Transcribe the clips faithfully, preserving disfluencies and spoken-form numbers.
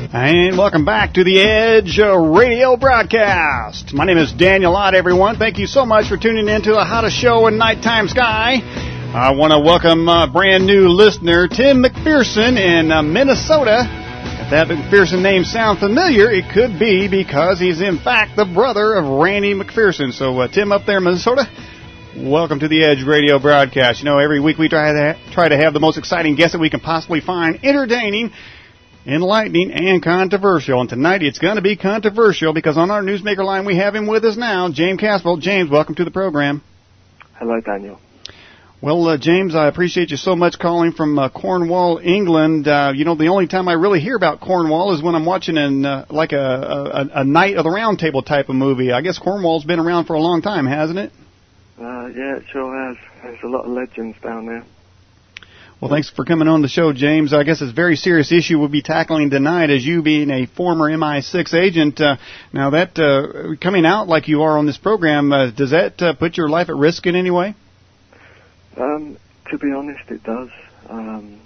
And welcome back to the Edge Radio broadcast. My name is Daniel Ott, everyone. Thank you so much for tuning in to the hottest show in nighttime sky. I want to welcome a brand new listener, Tim McPherson in uh, Minnesota. If that McPherson name sounds familiar, it could be because he's in fact the brother of Randy McPherson. So uh, Tim up there in Minnesota, welcome to the Edge Radio broadcast. You know, every week we try to, ha- try to have the most exciting guests that we can possibly find, entertaining, enlightening, and controversial. And tonight it's going to be controversial because on our newsmaker line we have him with us now, James Casbolt. James, welcome to the program. Hello, Daniel. Well, uh, James, I appreciate you so much calling from uh, Cornwall, England. Uh, you know, the only time I really hear about Cornwall is when I'm watching an, uh, like a, a, a Night of the Round Table type of movie. I guess Cornwall's been around for a long time, hasn't it? Uh, yeah, it sure has. There's a lot of legends down there. Well, thanks for coming on the show, James. I guess it's a very serious issue we'll be tackling tonight as you being a former M I six agent. Uh, now, that uh, coming out like you are on this program, uh, does that uh, put your life at risk in any way? Um, to be honest, it does. Um,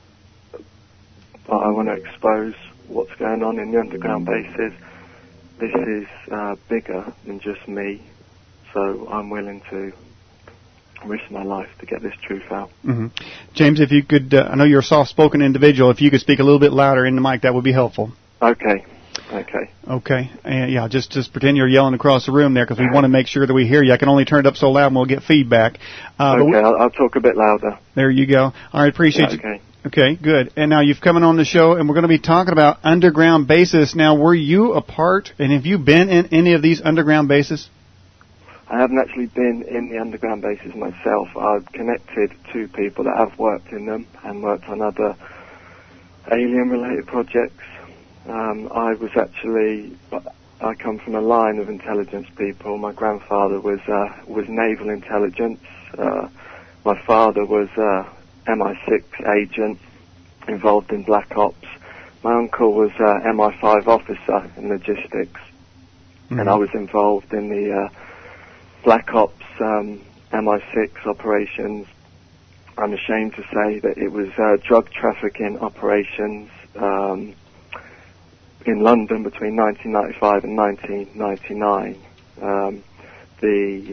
I want to expose what's going on in the underground bases. This is uh, bigger than just me, so I'm willing to risk my life to get this truth out. Mm-hmm. James, if you could, uh, I know you're a soft-spoken individual, if you could speak a little bit louder in the mic, that would be helpful. Okay. Okay. Okay. Uh, yeah, just just pretend you're yelling across the room there because we want to make sure that we hear you. I can only turn it up so loud and we'll get feedback. Uh, okay, I'll, I'll talk a bit louder. There you go. All right, appreciate yeah, you. Okay. Okay, good. And now you've come on the show, and we're going to be talking about underground bases. Now, were you a part, and have you been in any of these underground bases? I haven't actually been in the underground bases myself. I've connected to people that have worked in them and worked on other alien-related projects. Um, I was actually, I come from a line of intelligence people. My grandfather was uh, was naval intelligence. Uh, my father was uh, M I six agent involved in Black Ops. My uncle was uh, M I five officer in logistics, mm-hmm. and I was involved in the uh, Black Ops um, M I six operations. I'm ashamed to say that it was uh, drug trafficking operations um, in London between nineteen ninety-five and nineteen ninety-nine. Um, the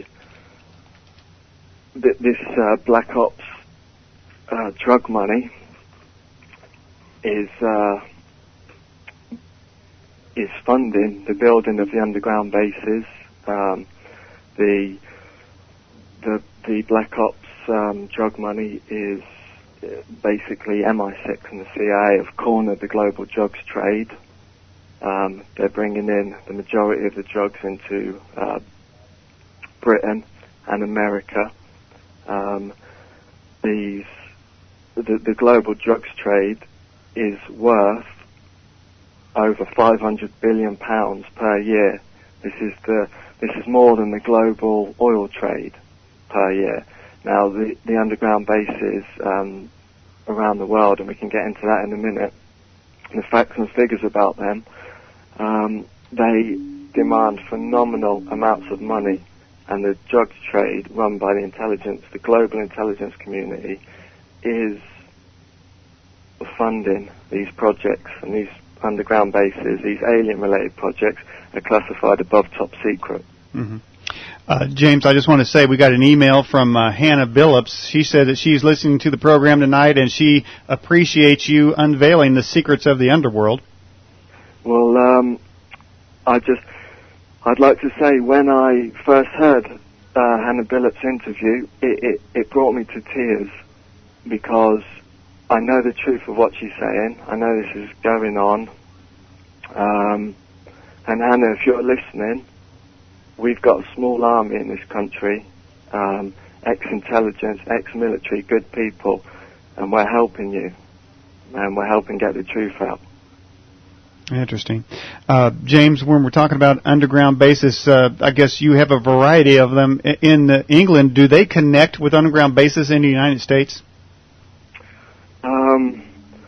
th- this uh, Black Ops uh, drug money is uh, is funding the building of the underground bases. Um, the the the Black Ops um, drug money is basically M I six and the C I A have cornered the global drugs trade. Um, they're bringing in the majority of the drugs into uh, Britain and America. Um, these the, the global drugs trade is worth over five hundred billion pounds per year. This is the this is more than the global oil trade per year. Now, the the underground bases um, around the world, and we can get into that in a minute. The facts and figures about them. Um, they demand phenomenal amounts of money, and the drugs trade run by the intelligence, the global intelligence community, is funding these projects, and these underground bases, these alien-related projects, are classified above top secret. Mm-hmm. Uh, James, I just want to say we got an email from uh, Hannah Billups. She said that she's listening to the program tonight, and she appreciates you unveiling the secrets of the underworld. Well, um, I just, I'd like to say when I first heard uh, Hannah Billups' interview, it, it, it brought me to tears because I know the truth of what she's saying. I know this is going on. Um, and Hannah, if you're listening, we've got a small army in this country, um, ex-intelligence, ex-military, good people, and we're helping you, and we're helping get the truth out. Interesting. Uh, James, when we're talking about underground bases, uh, I guess you have a variety of them in uh, England. Do they connect with underground bases in the United States? Um,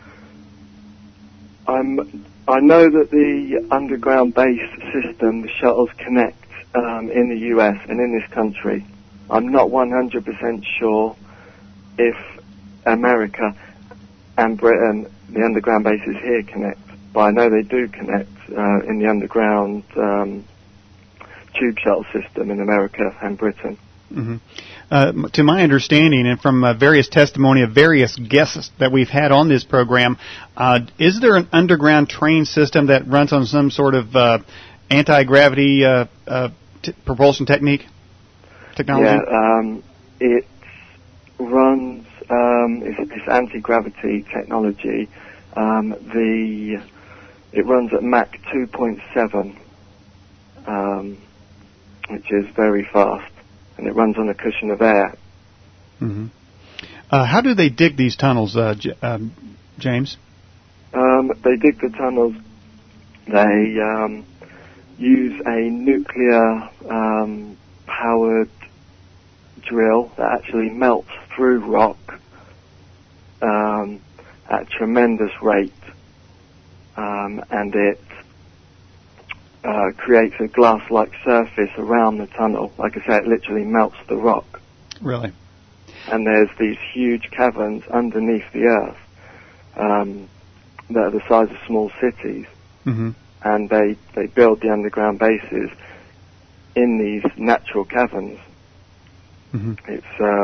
I'm, I know that the underground base system, the shuttles connect um, in the U S and in this country. I'm not one hundred percent sure if America and Britain, the underground bases here, connect. but I know they do connect uh, in the underground um, tube shuttle system in America and Britain. Mm-hmm. Uh, to my understanding, and from uh, various testimony of various guests that we've had on this program, uh, is there an underground train system that runs on some sort of uh, anti-gravity uh, uh, t- propulsion technique? Technology? Yeah, um, it runs, um, it's, it's anti-gravity technology. Um, the It runs at Mach two point seven, um, which is very fast. And it runs on a cushion of air. Mm-hmm. Uh, how do they dig these tunnels, uh, J- um, James? Um, they dig the tunnels. They um, use a nuclear-powered um, drill that actually melts through rock um, at a tremendous rate, um, and it Uh, creates a glass-like surface around the tunnel. Like I say, it literally melts the rock. Really? And there's these huge caverns underneath the earth um, that are the size of small cities. Mm-hmm. And they, they build the underground bases in these natural caverns. Mm-hmm. It's, uh,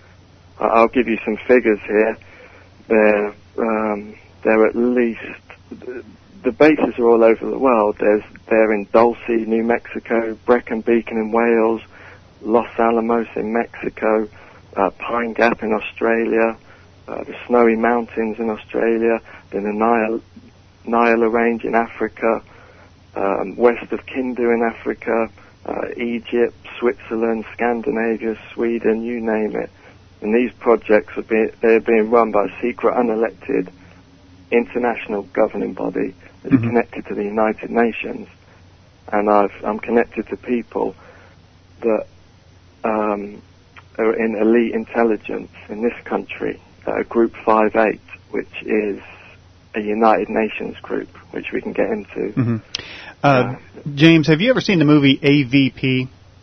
I'll give you some figures here. They're, um, they're at least... The bases are all over the world. There's, they're in Dulce, New Mexico, Brecon Beacon in Wales, Los Alamos in Mexico, uh, Pine Gap in Australia, uh, the Snowy Mountains in Australia, then the Nile, Nile Range in Africa, um, west of Kindu in Africa, uh, Egypt, Switzerland, Scandinavia, Sweden, you name it. And these projects are being, they're being run by a secret, unelected international governing body that's mm-hmm. connected to the United Nations, and I've, I'm connected to people that um, are in elite intelligence in this country, uh, Group five eight, which is a United Nations group, which we can get into. Mm-hmm. Uh, uh, James, have you ever seen the movie A V P?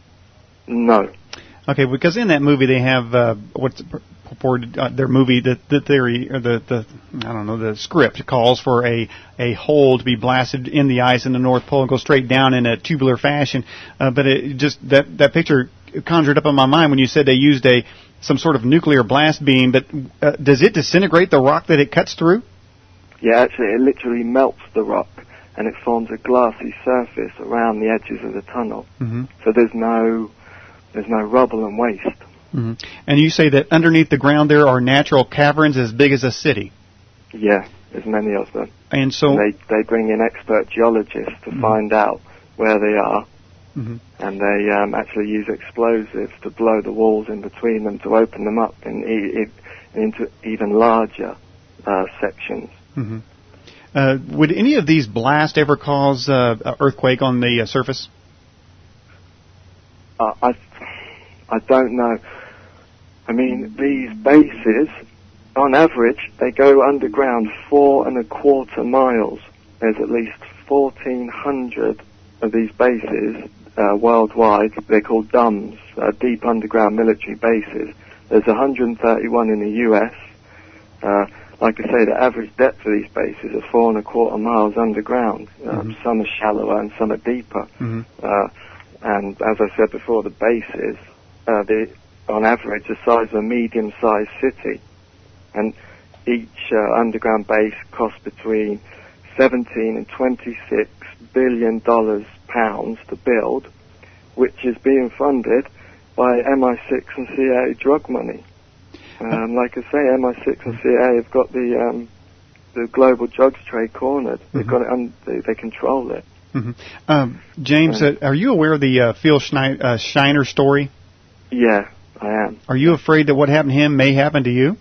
No. Okay, because in that movie they have uh, what's purported uh, their movie, the, the theory or the, the I don't know the script calls for a a hole to be blasted in the ice in the North Pole and go straight down in a tubular fashion. Uh, but it just that that picture conjured up in my mind when you said they used a some sort of nuclear blast beam. But uh, does it disintegrate the rock that it cuts through? Yeah, actually, it literally melts the rock and it forms a glassy surface around the edges of the tunnel. Mm-hmm. So there's no there's no rubble and waste. Mm-hmm. And you say that underneath the ground there are natural caverns as big as a city. Yeah, there's many of them. And so and they they bring in expert geologists to mm-hmm. find out where they are, mm-hmm. and they um, actually use explosives to blow the walls in between them to open them up in, e- into even larger uh, sections. Mm-hmm. Uh, would any of these blasts ever cause uh, an earthquake on the uh, surface? Uh, I I don't know. I mean, these bases, on average, they go underground four and a quarter miles. There's at least fourteen hundred of these bases uh, worldwide. They're called D U Ms, uh, Deep Underground Military Bases. There's one hundred thirty-one in the U S. Uh, like I say, the average depth of these bases are four and a quarter miles underground. Um, mm-hmm. Some are shallower and some are deeper. Mm-hmm. Uh, and as I said before, the bases, uh, the on average, the size of a medium-sized city. And each uh, underground base costs between seventeen and twenty-six billion dollars pounds to build, which is being funded by M I six and C I A drug money. Um, like I say, M I six and C I A have got the um, the global drugs trade cornered. They've mm-hmm. got it. Un- they, they control it. Mm-hmm. Um, James, uh, are you aware of the uh, Phil Schneid- uh, Shiner story? Yeah, I am. Are you afraid that what happened to him may happen to you?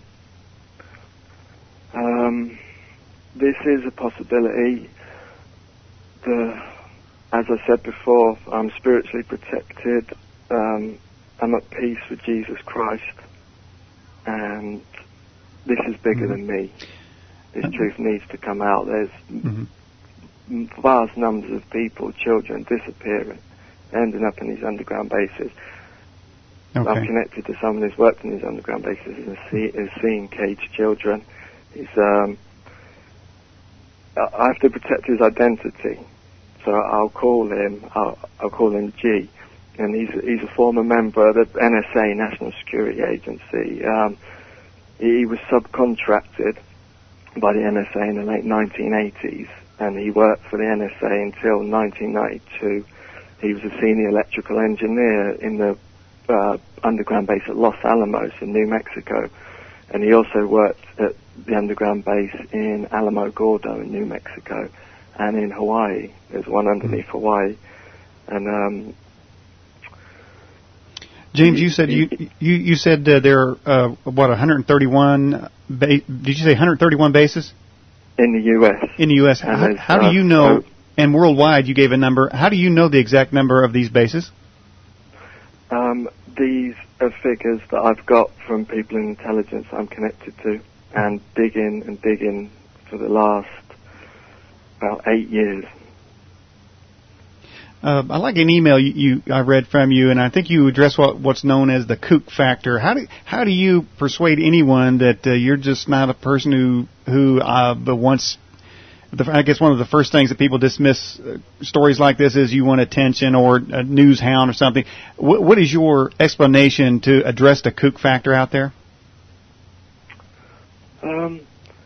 Um, this is a possibility. The, as I said before, I'm spiritually protected. Um, I'm at peace with Jesus Christ, and this is bigger mm-hmm. than me. This mm-hmm. truth needs to come out. There's mm-hmm. vast numbers of people, children, disappearing, ending up in these underground bases. Okay. I'm connected to someone who's worked in these underground bases and see, has seen caged children. He's, um, I have to protect his identity. So I'll call him, I'll, I'll call him G. And he's, he's a former member of the N S A, National Security Agency. Um, he was subcontracted by the N S A in the late nineteen eighties, and he worked for the N S A until nineteen ninety-two. He was a senior electrical engineer in the uh, underground base at Los Alamos in New Mexico, and he also worked at the underground base in Alamo Gordo in New Mexico, and in Hawaii. There's one underneath Hawaii, and um, James, you said you you, you said uh, there are uh, what one hundred thirty-one. Ba- did you say one hundred thirty-one bases in the U S? In the U S, how, how do you know? Uh, and worldwide, you gave a number. How do you know the exact number of these bases? Um, these are figures that I've got from people in intelligence I'm connected to, and digging and digging for the last about eight years. Uh, I like an email you, you I read from you, and I think you address what, what's known as the kook factor. How do how do you persuade anyone that uh, you're just not a person who who uh, but wants? The, I guess one of the first things that people dismiss uh, stories like this is you want attention or a news hound or something. What, what is your explanation to address the kook factor out there? Um.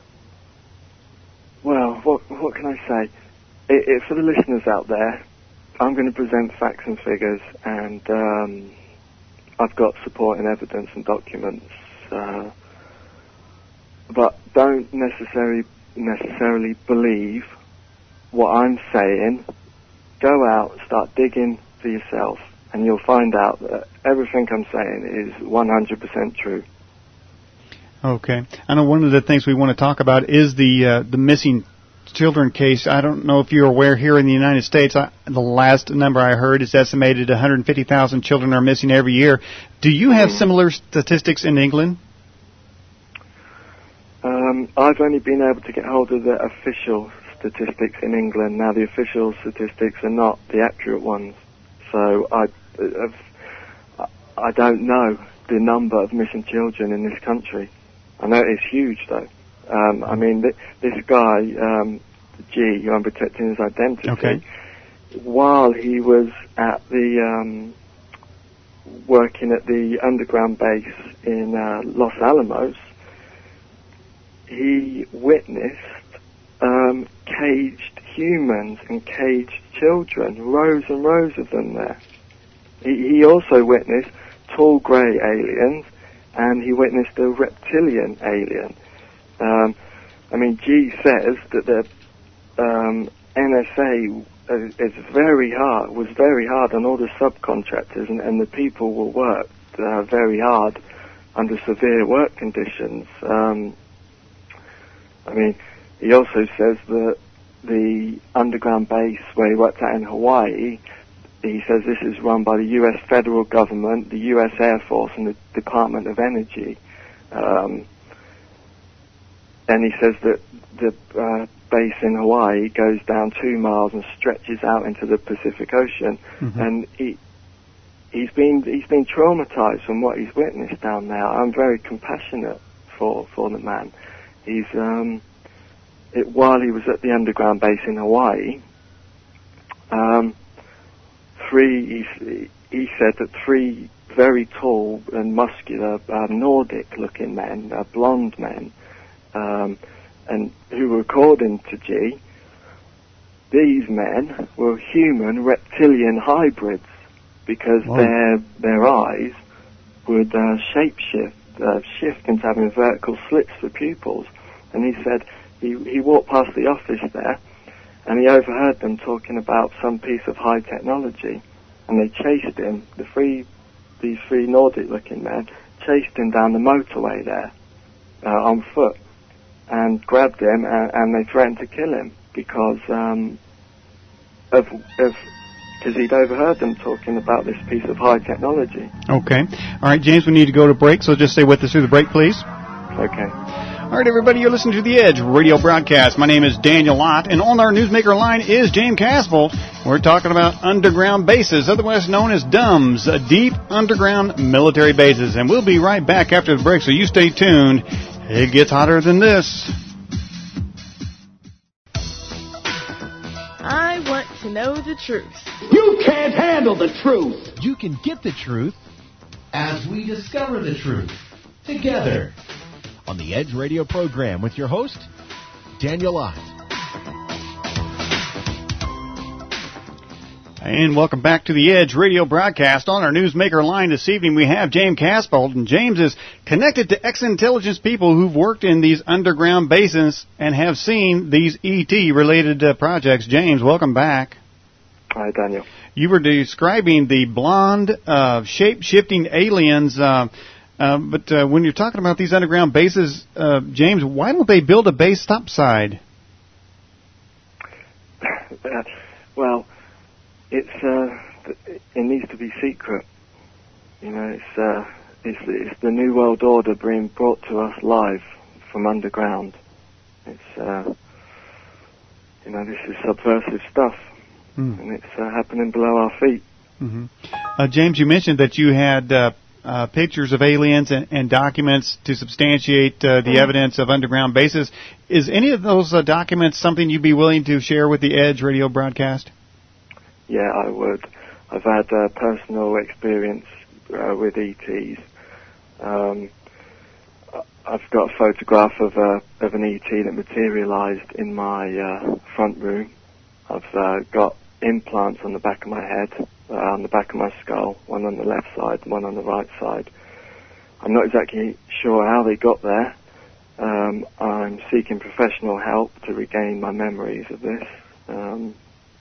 Well, what what can I say? It, it, for the listeners out there, I'm going to present facts and figures, and um, I've got supporting evidence and documents. Uh, but don't necessarily necessarily believe what I'm saying. Go out, start digging for yourself, and you'll find out that everything I'm saying is one hundred percent true. Okay. I know one of the things we want to talk about is the uh, the missing children case. I don't know if you're aware, here in the United States, I, the last number I heard is estimated one hundred fifty thousand children are missing every year. Do you have similar statistics in England? Um, I've only been able to get hold of the official statistics in England. Now, the official statistics are not the accurate ones, so I, I've, I don't know the number of missing children in this country. I know it's huge, though. Um, I mean, th- this guy, um, G, who I'm protecting his identity, okay. while he was at the um, working at the underground base in uh, Los Alamos, he witnessed um, caged humans and caged children, rows and rows of them there. He, he also witnessed tall grey aliens, and he witnessed a reptilian alien. Um, I mean, G says that the um, N S A is very hard, was very hard on all the subcontractors, and, and the people will work uh, very hard under severe work conditions. Um, I mean, he also says that the underground base where he worked at in Hawaii, he says this is run by the U S federal government, the U S Air Force, and the Department of Energy. Um, and he says that the uh, base in Hawaii goes down two miles and stretches out into the Pacific Ocean. Mm-hmm. And he he's been he's been traumatized from what he's witnessed down there. I'm very compassionate for for the man. He's um, it, while he was at the underground base in Hawaii, um, three he, he said that three very tall and muscular uh, Nordic-looking men, uh, blonde men, um, and who, according to G, these men were human reptilian hybrids because wow. their their eyes would uh, shapeshift, uh, shift into having vertical slits for pupils. And he said he he walked past the office there, and he overheard them talking about some piece of high technology, and they chased him. The three these three Nordic-looking men chased him down the motorway there uh, on foot, and grabbed him, and, and they threatened to kill him because um, of of because he'd overheard them talking about this piece of high technology. Okay. All right, James, we need to go to break, so just stay with us through the break, please. Okay. All right, everybody, you're listening to The Edge radio broadcast. My name is Daniel Lott, and on our newsmaker line is James Casbolt. We're talking about underground bases, otherwise known as D U M S, deep underground military bases. And we'll be right back after the break, so you stay tuned. It gets hotter than this. to know the truth. You can't handle the truth. You can get the truth as we discover the truth together on the Edge Radio program with your host, Daniel Ott. And welcome back to the Edge Radio broadcast. On our Newsmaker line this evening, we have James Casbolt, and James is connected to ex-intelligence people who've worked in these underground basins and have seen these E T-related uh, projects. James, welcome back. Hi, Daniel. You were describing the blonde, uh, shape-shifting aliens, uh, uh, but uh, when you're talking about these underground bases, uh, James, why don't they build a base topside? uh, well... It's uh, it needs to be secret. You know, it's uh, it's it's the new world order being brought to us live from underground. It's uh, you know, this is subversive stuff, mm. and it's uh, happening below our feet. Mm-hmm. Uh, James, you mentioned that you had uh, uh, pictures of aliens and, and documents to substantiate uh, the mm. evidence of underground bases. Is any of those uh, documents something you'd be willing to share with the Edge Radio broadcast? Yeah, I would. I've had uh, personal experience uh, with E Ts. Um, I've got a photograph of uh, of an E T that materialized in my uh, front room. I've uh, got implants on the back of my head, uh, on the back of my skull, one on the left side, one on the right side. I'm not exactly sure how they got there. Um, I'm seeking professional help to regain my memories of this. Um,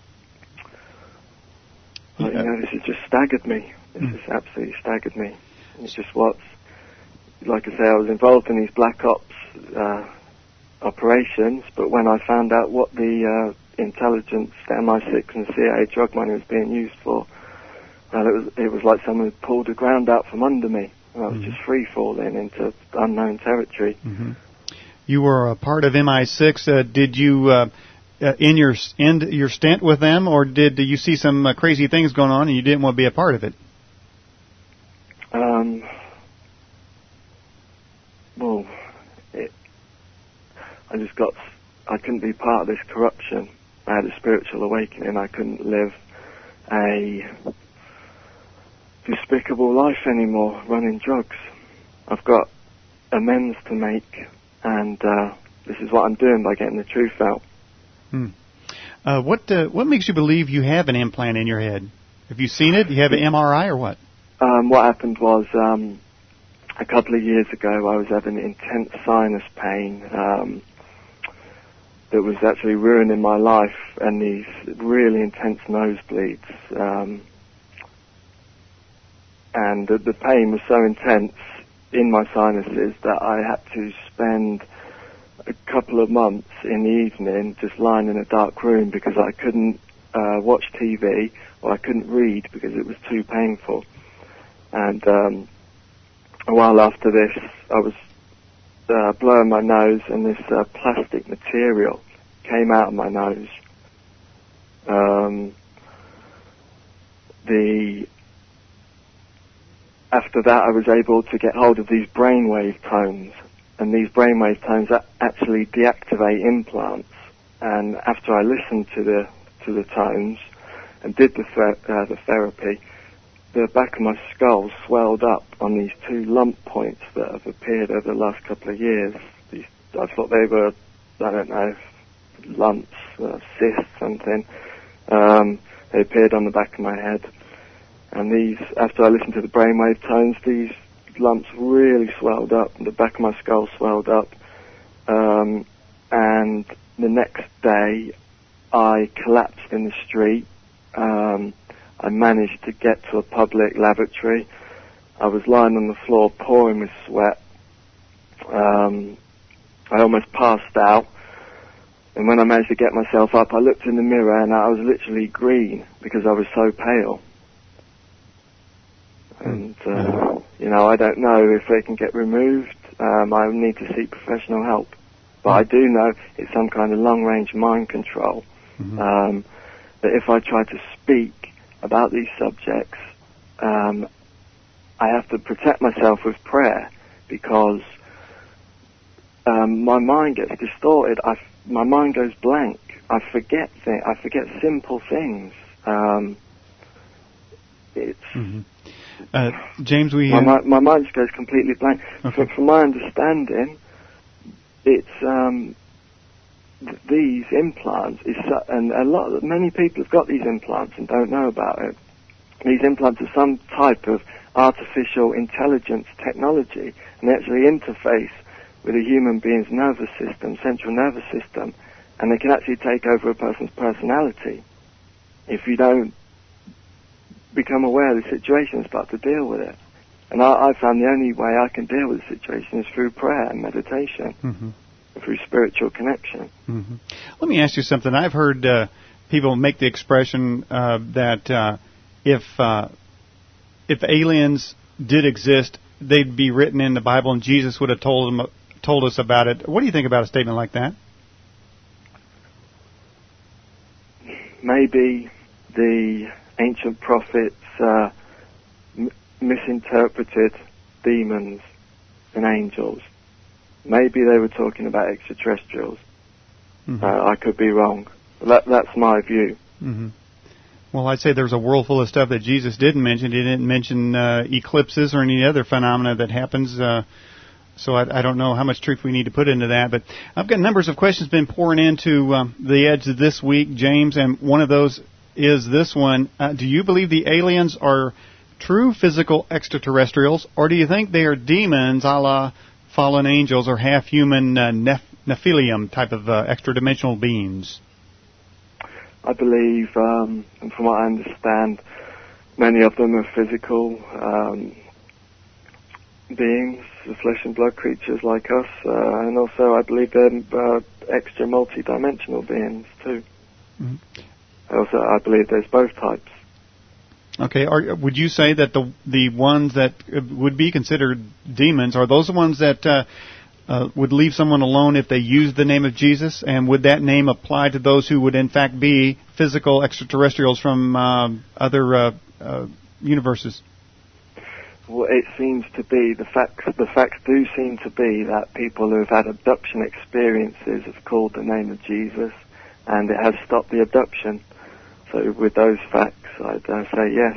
But, you know, this has just staggered me. This mm. has absolutely staggered me. It's just what's, like I say, I was involved in these Black Ops uh, operations, but when I found out what the uh, intelligence, the M I six and C I A drug money was being used for, well, it was it was like someone had pulled the ground out from under me. And I was mm. just free falling into unknown territory. Mm-hmm. You were a part of M I six. Uh, did you... Uh, Uh, in your end your stint with them, or did you see some uh, crazy things going on and you didn't want to be a part of it? Um, well, it, I just got, I couldn't be part of this corruption. I had a spiritual awakening. I couldn't live a despicable life anymore, running drugs. I've got amends to make, and uh, this is what I'm doing by getting the truth out. Hmm. Uh, what uh, what makes you believe you have an implant in your head? Have you seen it? Do you have an M R I or what? Um, what happened was um, a couple of years ago I was having intense sinus pain um, that was actually ruining my life, and these really intense nosebleeds. Um, and the, the pain was so intense in my sinuses that I had to spend a couple of months in the evening just lying in a dark room because I couldn't uh, watch T V or I couldn't read because it was too painful. And um, a while after this, I was uh, blowing my nose, and this uh, plastic material came out of my nose. Um, the after that, I was able to get hold of these brainwave tones. And these brainwave tones actually deactivate implants. And after I listened to the to the tones and did the th- uh, the therapy, the back of my skull swelled up on these two lump points that have appeared over the last couple of years. These, I thought they were, I don't know, lumps, uh, cysts, something. Um, they appeared on the back of my head. And these, after I listened to the brainwave tones, these lumps really swelled up, and the back of my skull swelled up, um, and the next day I collapsed in the street. Um, I managed to get to a public lavatory. I was lying on the floor pouring with sweat. Um, I almost passed out, and when I managed to get myself up, I looked in the mirror and I was literally green because I was so pale. And, uh, you know, I don't know if they can get removed. Um, I need to seek professional help. But I do know it's some kind of long-range mind control. Mm-hmm. Um, that if I try to speak about these subjects, um, I have to protect myself with prayer because um, my mind gets distorted. I, my mind goes blank I forget th- I forget simple things. Um, it's mm-hmm. uh, James. We my, uh, my mind just goes completely blank. okay. From, from my understanding, it's um, th- these implants is su- and a lot many people have got these implants and don't know about it. These implants are some type of artificial intelligence technology, and they actually interface with a human being's nervous system, central nervous system, and they can actually take over a person's personality if you don't become aware of the situation and start to deal with it. And I, I found the only way I can deal with the situation is through prayer and meditation, mm-hmm. through spiritual connection. Mm-hmm. Let me ask you something. I've heard uh, people make the expression uh, that uh, if uh, if aliens did exist, they'd be written in the Bible, and Jesus would have told them told us about it. What do you think about a statement like that? Maybe the ancient prophets uh, m- misinterpreted demons and angels. Maybe they were talking about extraterrestrials. Mm-hmm. Uh, I could be wrong. That, that's my view. Mm-hmm. Well, I'd say there's a world full of stuff that Jesus didn't mention. He didn't mention uh, eclipses or any other phenomena that happens. Uh, so I, I don't know how much truth we need to put into that. But I've got numbers of questions been pouring into um, the Edge this week, James, and one of those is this one. Uh, do you believe the aliens are true physical extraterrestrials, or do you think they are demons a la fallen angels or half-human uh, neph- Nephilim type of uh, extra-dimensional beings? I believe, um, and from what I understand, many of them are physical um, beings, flesh and blood creatures like us, uh, and also I believe they're uh, extra multi-dimensional beings too. Mm-hmm. Also, I believe there's both types. Okay, are, would you say that the the ones that would be considered demons are those the ones that uh, uh, would leave someone alone if they used the name of Jesus? And would that name apply to those who would in fact be physical extraterrestrials from uh, other uh, uh, universes? Well, it seems to be, the facts, the facts do seem to be that people who have had abduction experiences have called the name of Jesus, and it has stopped the abduction. So with those facts, I'd uh, say yes.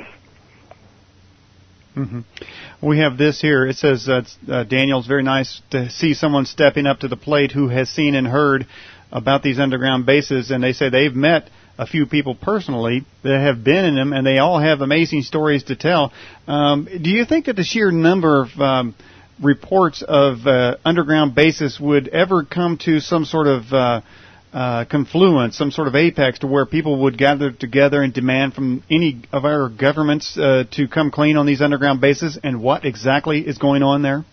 Mm-hmm. We have this here. It says, uh, uh, Daniel, it's very nice to see someone stepping up to the plate who has seen and heard about these underground bases, and they say they've met a few people personally that have been in them, and they all have amazing stories to tell. Um, do you think that the sheer number of um, reports of uh, underground bases would ever come to some sort of uh, uh, confluence, some sort of apex to where people would gather together and demand from any of our governments uh, to come clean on these underground bases? And what exactly is going on there?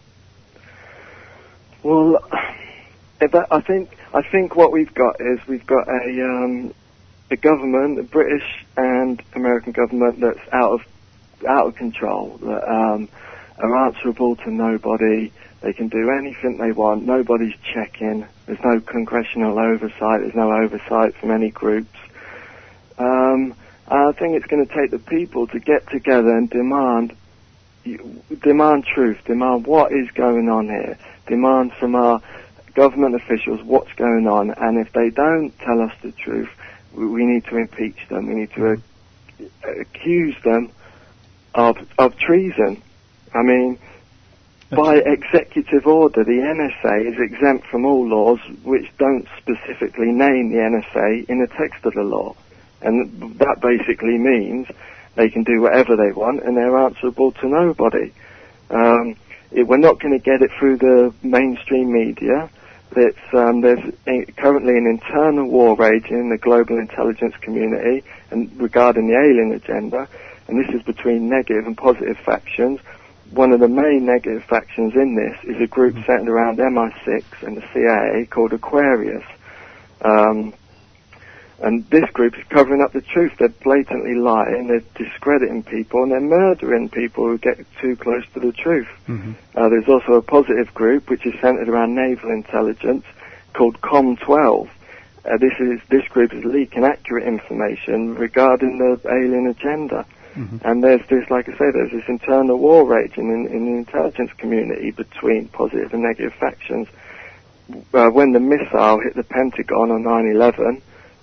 Well, I think I think what we've got is we've got a um, a government, the British and American government, that's out of out of control, that um, are answerable to nobody. They can do anything they want. Nobody's checking. There's no congressional oversight. There's no oversight from any groups. Um, I think it's going to take the people to get together and demand demand truth, demand what is going on here, demand from our government officials what's going on, and if they don't tell us the truth, we need to impeach them. We need to uh, accuse them of of treason. I mean, by executive order, the N S A is exempt from all laws which don't specifically name the N S A in the text of the law. And that basically means they can do whatever they want and they're answerable to nobody. Um, it, we're not going to get it through the mainstream media. It's, um, there's a, currently an internal war raging in the global intelligence community and regarding the alien agenda, and this is between negative and positive factions. One of the main negative factions in this is a group centered around M I six and the C I A called Aquarius. Um, and this group is covering up the truth. They're blatantly lying, they're discrediting people, and they're murdering people who get too close to the truth. Mm-hmm. Uh, there's also a positive group which is centered around naval intelligence called Com twelve. Uh, this is this group is leaking accurate information regarding the alien agenda. Mm-hmm. And there's this, like I say, there's this internal war raging in, in the intelligence community between positive and negative factions. Uh, when the missile hit the Pentagon on nine eleven,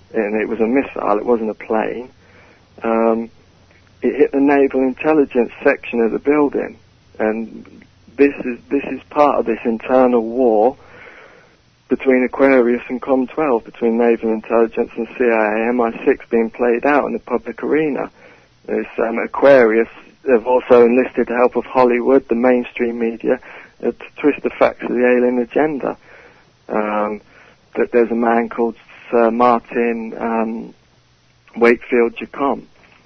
and it was a missile, it wasn't a plane, um, it hit the naval intelligence section of the building. And this is this is part of this internal war between Aquarius and Com twelve, between naval intelligence and C I A, M I six being played out in the public arena. There's um, Aquarius have also enlisted the help of Hollywood, the mainstream media, uh, to twist the facts of the alien agenda. Um, that there's a man called Sir Martin um, Wakefield Jacomb,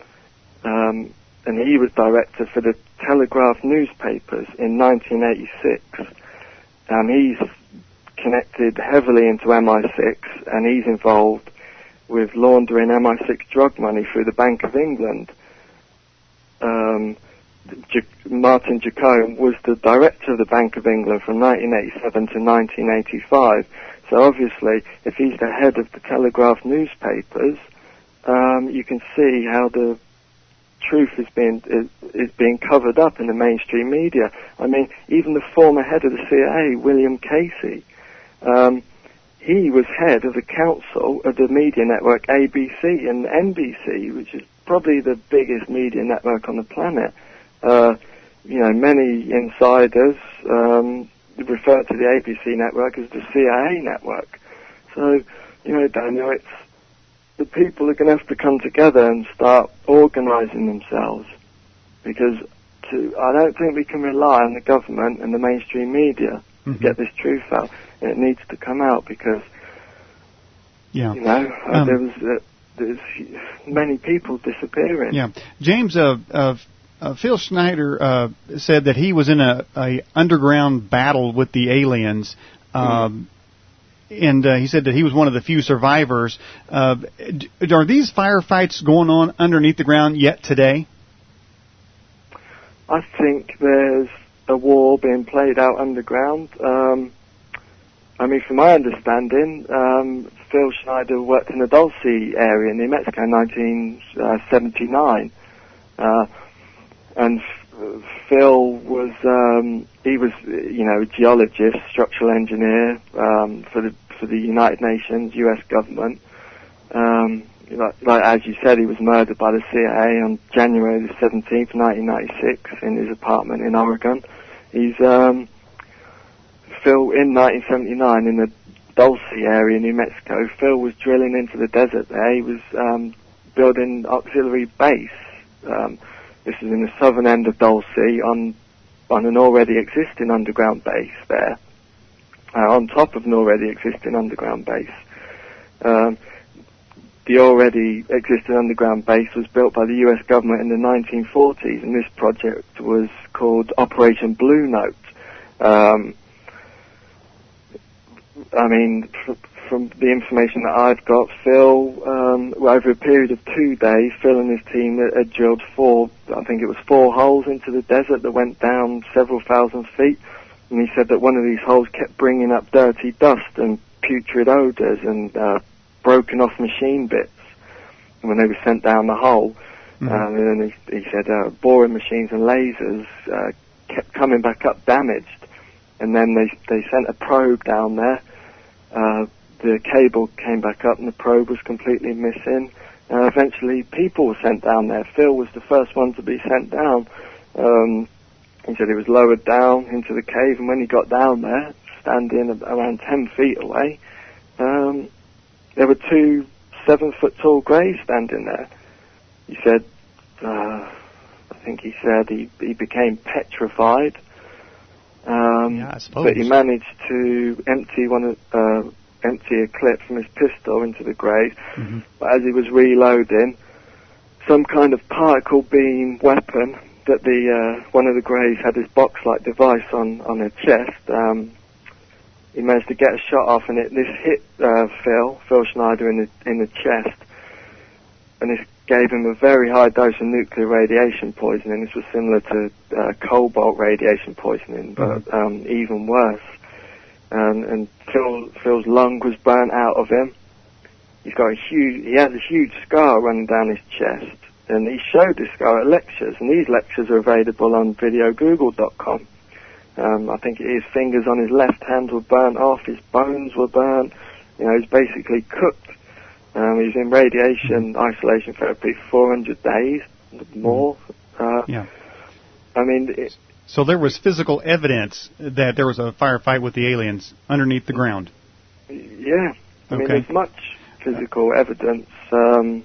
um, and he was director for the Telegraph newspapers in nineteen eighty-six. Um, he's connected heavily into M I six, and he's involved with laundering M I six drug money through the Bank of England. Um, J- Martin Jacomb was the director of the Bank of England from nineteen eighty-seven to nineteen eighty-five. So obviously, if he's the head of the Telegraph newspapers, um, you can see how the truth is being is, is being covered up in the mainstream media. I mean, even the former head of the C I A, William Casey, um, he was head of the council of the media network A B C and N B C, which is probably the biggest media network on the planet. Uh, you know, many insiders um, refer to the A B C network as the C I A network. So, you know, Daniel, it's the people are going to have to come together and start organising themselves, because to, I don't think we can rely on the government and the mainstream media mm-hmm. to get this truth out. It needs to come out because, yeah. you know, uh, um, there was uh, there's many people disappearing. Yeah, James, uh, uh, uh, Phil Schneider uh, said that he was in a, a underground battle with the aliens. Um, mm-hmm. And uh, he said that he was one of the few survivors. Uh, d- are these firefights going on underneath the ground yet today? I think there's a war being played out underground. Um, I mean, from my understanding, um, Phil Schneider worked in the Dulce area in New Mexico in nineteen seventy-nine. Uh, and F- Phil was, um, he was, you know, a geologist, structural engineer um, for the for the United Nations, U S government. Um, like, like as you said, he was murdered by the C I A on January the seventeenth, nineteen ninety-six, in his apartment in Oregon. He's um, Phil in nineteen seventy-nine in the Dulce area in New Mexico. Phil was drilling into the desert there. He was um, building auxiliary base. Um, this is in the southern end of Dulce on on an already existing underground base there. Uh, on top of an already existing underground base. Um, the already existing underground base was built by the U S government in the nineteen forties, and this project was called Operation Blue Note. Um, I mean, fr- from the information that I've got, Phil, um, well, over a period of two days, Phil and his team had, had drilled four, I think it was four holes into the desert that went down several thousand feet. And he said that one of these holes kept bringing up dirty dust and putrid odours and uh, broken off machine bits when they were sent down the hole. Mm-hmm. Um, and then he, he said uh, boring machines and lasers uh, kept coming back up damaged. And then they they sent a probe down there. Uh, the cable came back up and the probe was completely missing. Uh, eventually people were sent down there. Phil was the first one to be sent down. Um, He said he was lowered down into the cave, and when he got down there, standing around ten feet away, um, there were two seven-foot-tall greys standing there. He said, uh, I think he said he, he became petrified, um, yeah, I suppose. but he managed to empty one of, uh, empty a clip from his pistol into the grave. Mm-hmm. But as he was reloading, some kind of particle beam weapon that the uh, one of the greys had this box-like device on on her chest. Um, he managed to get a shot off, and it this hit uh, Phil Phil Schneider in the in the chest, and this gave him a very high dose of nuclear radiation poisoning. This was similar to uh, cobalt radiation poisoning, but mm-hmm. um, even worse. Um, and Phil Phil's lung was burnt out of him. He's got a huge he has a huge scar running down his chest. And he showed this scar at lectures, and these lectures are available on video google dot com. Um, I think his fingers on his left hand were burnt off, his bones were burnt, you know, he's basically cooked. Uh, Um, he was in radiation mm-hmm. isolation therapy for four hundred days, more. Uh, yeah. I mean... It, so there was physical evidence that there was a firefight with the aliens underneath the ground? Yeah. I okay. mean, there's much physical evidence. Um,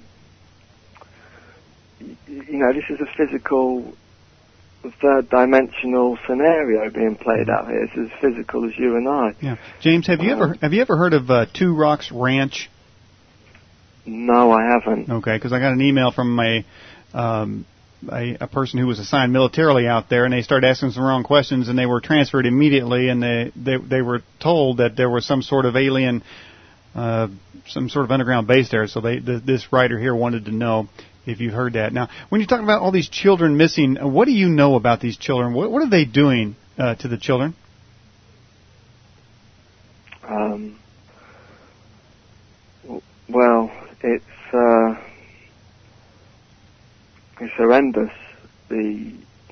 you know, this is a physical... third-dimensional scenario being played out here. It's as physical as you and I. Yeah, James, have you um, ever have you ever heard of uh, Two Rocks Ranch? No, I haven't. Okay, because I got an email from a, um, a a person who was assigned militarily out there, and they started asking some wrong questions, and they were transferred immediately, and they they they were told that there was some sort of alien, uh, some sort of underground base there. So they th- this writer here wanted to know if you've heard that. Now, when you talk about all these children missing, what do you know about these children? What, what are they doing uh, to the children? Um, well, it's uh, it's horrendous. The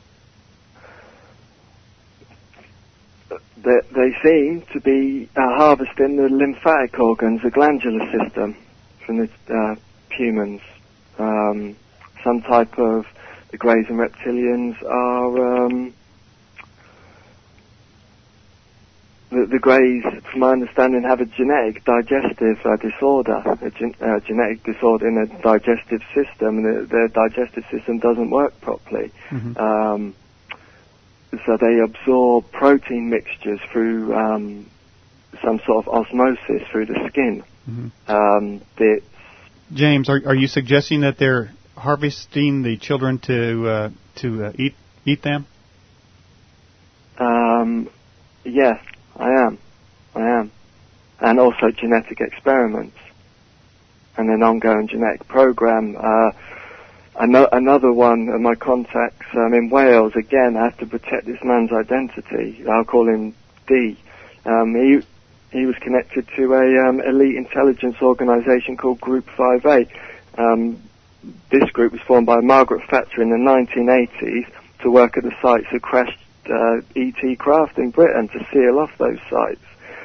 they, they seem to be uh, harvesting the lymphatic organs, the glandular system from the uh, humans. Um, some type of the greys and reptilians are um, the, the greys, from my understanding, have a genetic digestive uh, disorder, a gen- uh, genetic disorder in a digestive system, and the, their digestive system doesn't work properly. Mm-hmm. Um, so they absorb protein mixtures through um, some sort of osmosis through the skin. Mm-hmm. Um, the, James, are are you suggesting that they're harvesting the children to uh, to uh, eat eat them? Um, yes, I am. I am, and also genetic experiments and an ongoing genetic program. Uh, ano- another one of my contacts um, in Wales. Again, I have to protect this man's identity. I'll call him D. Um, he. He was connected to a um, elite intelligence organisation called Group five A. Um, this group was formed by Margaret Thatcher in the nineteen eighties to work at the sites of crashed uh, E T craft in Britain to seal off those sites.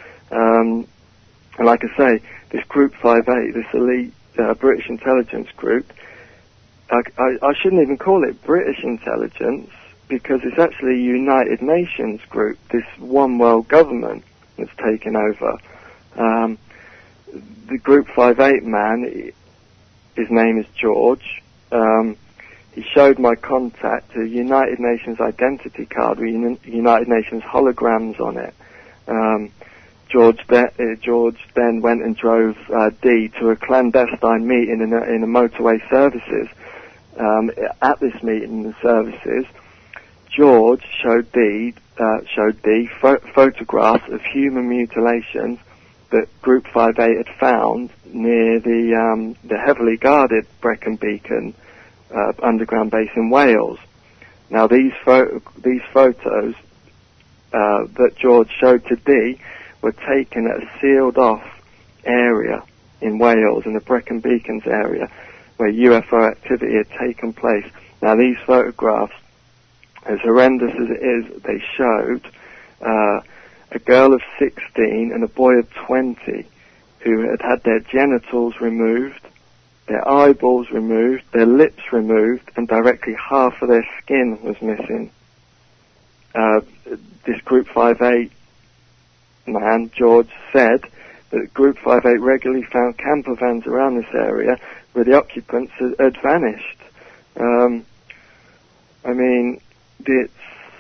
Um, and like I say, this Group five A, this elite uh, British intelligence group, I, I, I shouldn't even call it British intelligence because it's actually a United Nations group, this one world government that's taken over. Um, the Group five eight man, his name is George. Um, he showed my contact a United Nations identity card with United Nations holograms on it. Um, George, de- uh, George then went and drove uh, D to a clandestine meeting in a, in a motorway services. Um, at this meeting in the services, George showed D, uh, showed D pho- photographs of human mutilations that Group five eight had found near the um, the heavily guarded Brecon Beacon uh, underground base in Wales. Now these pho- these photos uh, that George showed to D were taken at a sealed off area in Wales, in the Brecon Beacons area, where U F O activity had taken place. Now these photographs, as horrendous as it is, they showed uh, a girl of sixteen and a boy of twenty who had had their genitals removed, their eyeballs removed, their lips removed, and directly half of their skin was missing. Uh, this Group five eight man, George, said that Group five eight regularly found camper vans around this area where the occupants had, had vanished. Um, I mean, it's,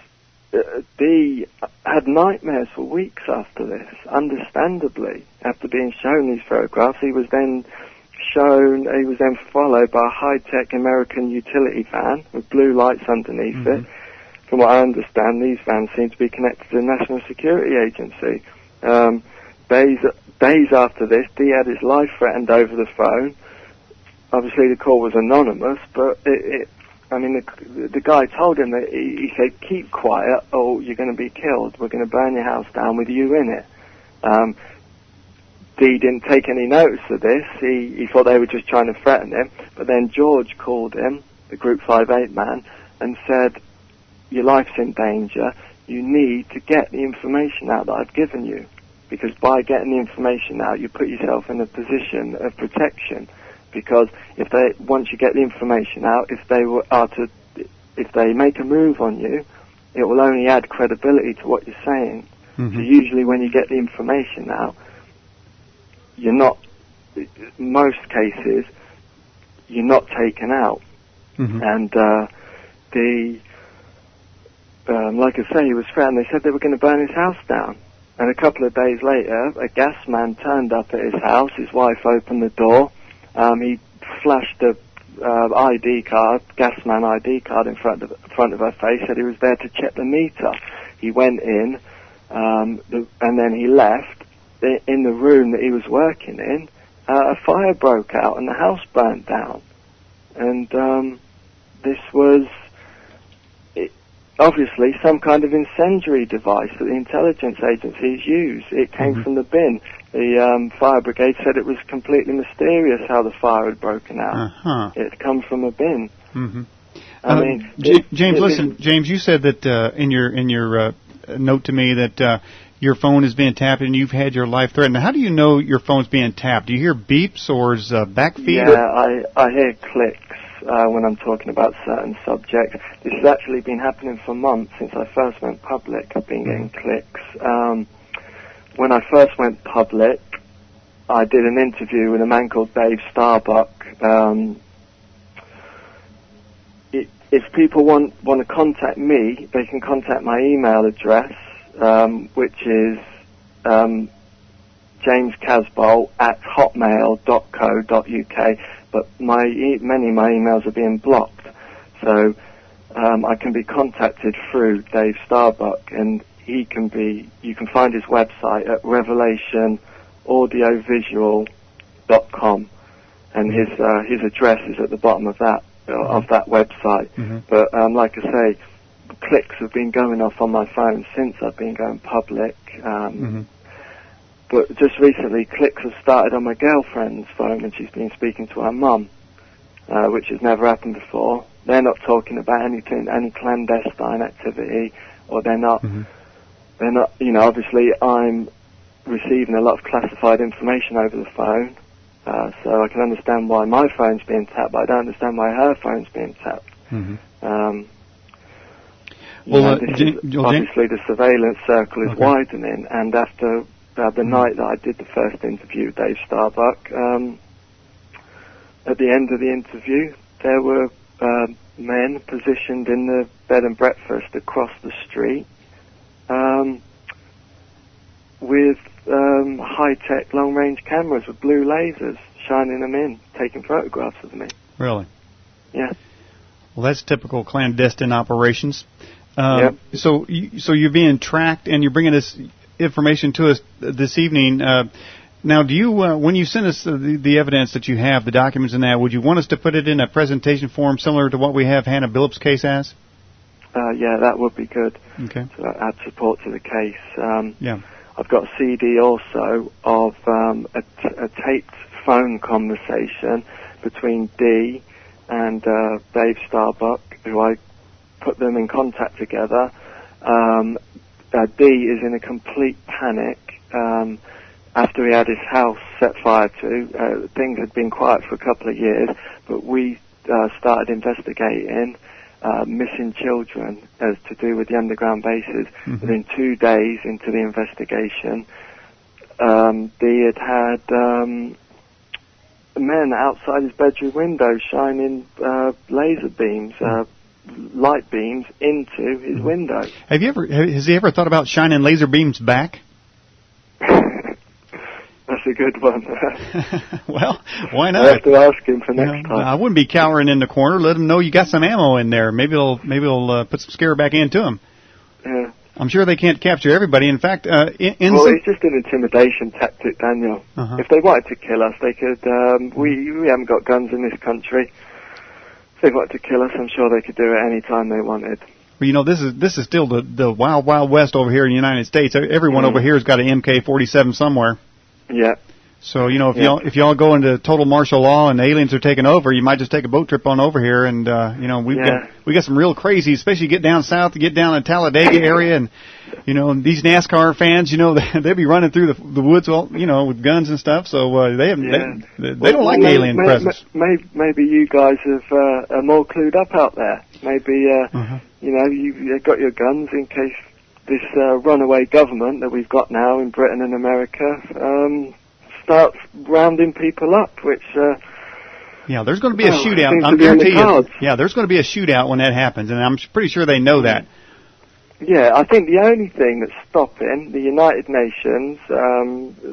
uh, D had nightmares for weeks after this, understandably. After being shown these photographs, he was then shown, he was then followed by a high-tech American utility van with blue lights underneath mm-hmm. it. From what I understand, these vans seem to be connected to the National Security Agency. Um, days, days after this, D had his life threatened over the phone. Obviously, the call was anonymous, but it, it I mean, the, the guy told him that he, he said, "Keep quiet, or you're going to be killed. We're going to burn your house down with you in it." Um, D didn't take any notice of this. He, he thought they were just trying to threaten him. But then George called him, the Group five eight man, and said, "Your life's in danger. You need to get the information out that I've given you." because by getting the information out, you put yourself in a position of protection. Because if they, once you get the information out, if they were, are to, if they make a move on you, it will only add credibility to what you're saying. Mm-hmm. So usually when you get the information out, you're not, most cases, you're not taken out. Mm-hmm. And uh, the, um, like I say, he was threatened. They said they were going to burn his house down. And a couple of days later, a gas man turned up at his house. His wife opened the door. Um, he flashed a uh, I D card, gasman I D card in front of front of her face. Said he was there to check the meter. He went in, um, the, and then he left. In the room that he was working in, uh, a fire broke out and the house burnt down. And um, this was it, obviously some kind of incendiary device that the intelligence agencies use. It came mm-hmm. from the bin. The um, fire brigade said it was completely mysterious how the fire had broken out. Uh-huh. It had come from a bin. Mm-hmm. I uh, mean, J- it, James, it, listen, it, James, you said that uh, in your in your uh, note to me that uh, your phone is being tapped and you've had your life threatened. Now, how do you know your phone's being tapped? Do you hear beeps or is uh, backfeed? Yeah, I, I hear clicks uh, when I'm talking about certain subjects. This has actually been happening for months since I first went public. I've been getting clicks. Um, when I first went public, I did an interview with a man called Dave Starbuck. Um, it, if people want, want to contact me, they can contact my email address, Um, which is um, James Casbolt at hotmail dot co dot uk. But my e- many of my emails are being blocked, so um, I can be contacted through Dave Starbuck, and he can be. You can find his website at revelation audiovisual dot com, and his uh, his address is at the bottom of that uh, mm-hmm. of that website. Mm-hmm. But um, like I say, clicks have been going off on my phone since I've been going public. Um, mm-hmm. But just recently, clicks have started on my girlfriend's phone when she's been speaking to her mum, uh, which has never happened before. They're not talking about anything, any clandestine activity, or they're not, mm-hmm. they're not, you know, obviously I'm receiving a lot of classified information over the phone, uh, so I can understand why my phone's being tapped, but I don't understand why her phone's being tapped. Mm-hmm. Um, Well, know, uh, J- J- obviously the surveillance circle is okay. widening, and after uh, the mm. night that I did the first interview with Dave Starbuck, um, at the end of the interview, there were uh, men positioned in the bed and breakfast across the street um, with um, high-tech long-range cameras with blue lasers shining them in, taking photographs of me. Really? Yeah. Well, that's typical clandestine operations. Um, yep. So, you, so you're being tracked, and you're bringing this information to us this evening. Uh, now, do you, uh, when you send us the, the evidence that you have, the documents and that, would you want us to put it in a presentation form similar to what we have Hannah Billup's case as? Uh, yeah, that would be good. Okay. To add support to the case. Um, yeah. I've got a C D also of um, a, t- a taped phone conversation between Dee and uh, Dave Starbuck, who I put them in contact together. Um, uh, Dee is in a complete panic um, after he had his house set fire to. Uh, things had been quiet for a couple of years, but we uh, started investigating uh, missing children as to do with the underground bases. Mm-hmm. Within two days into the investigation, um, Dee had had um, men outside his bedroom window shining uh, laser beams, uh, light beams into his mm-hmm. window. Have you ever? Has he ever thought about shining laser beams back? That's a good one. Well, why not? I have to ask him for next you know, time. I wouldn't be cowering in the corner. Let him know you got some ammo in there. Maybe it'll maybe it'll uh, put some scare back into him. Yeah. I'm sure they can't capture everybody. In fact, uh, in, in well, some... it's just an intimidation tactic, Daniel. Uh-huh. If they wanted to kill us, they could. Um, we we haven't got guns in this country. If they wanted to kill us, I'm sure they could do it any time they wanted. Well, you know, this is this is still the the wild wild west over here in the United States. Everyone mm. over here has got an M K forty-seven somewhere. Yeah. So, you know, if Yeah. y'all if y'all go into total martial law and the aliens are taking over, you might just take a boat trip on over here, and uh, you know, we've Yeah. got we got some real crazy, especially get down south, get down in Talladega area, and you know, these NASCAR fans, you know, they they'll be running through the the woods, well, you know, with guns and stuff. So uh, they have Yeah. they, they Well, don't like well, alien may, presence. May, maybe you guys have, uh, are more clued up out there. Maybe, uh, Uh-huh. you know, you've, you've got your guns in case this uh, runaway government that we've got now in Britain and America um, starts rounding people up, which... Uh, Yeah, there's going to be a oh, shootout. seems I'm to be on the guarantee you. cards. Yeah, there's going to be a shootout when that happens, and I'm pretty sure they know that. Yeah, I think the only thing that's stopping the United Nations um,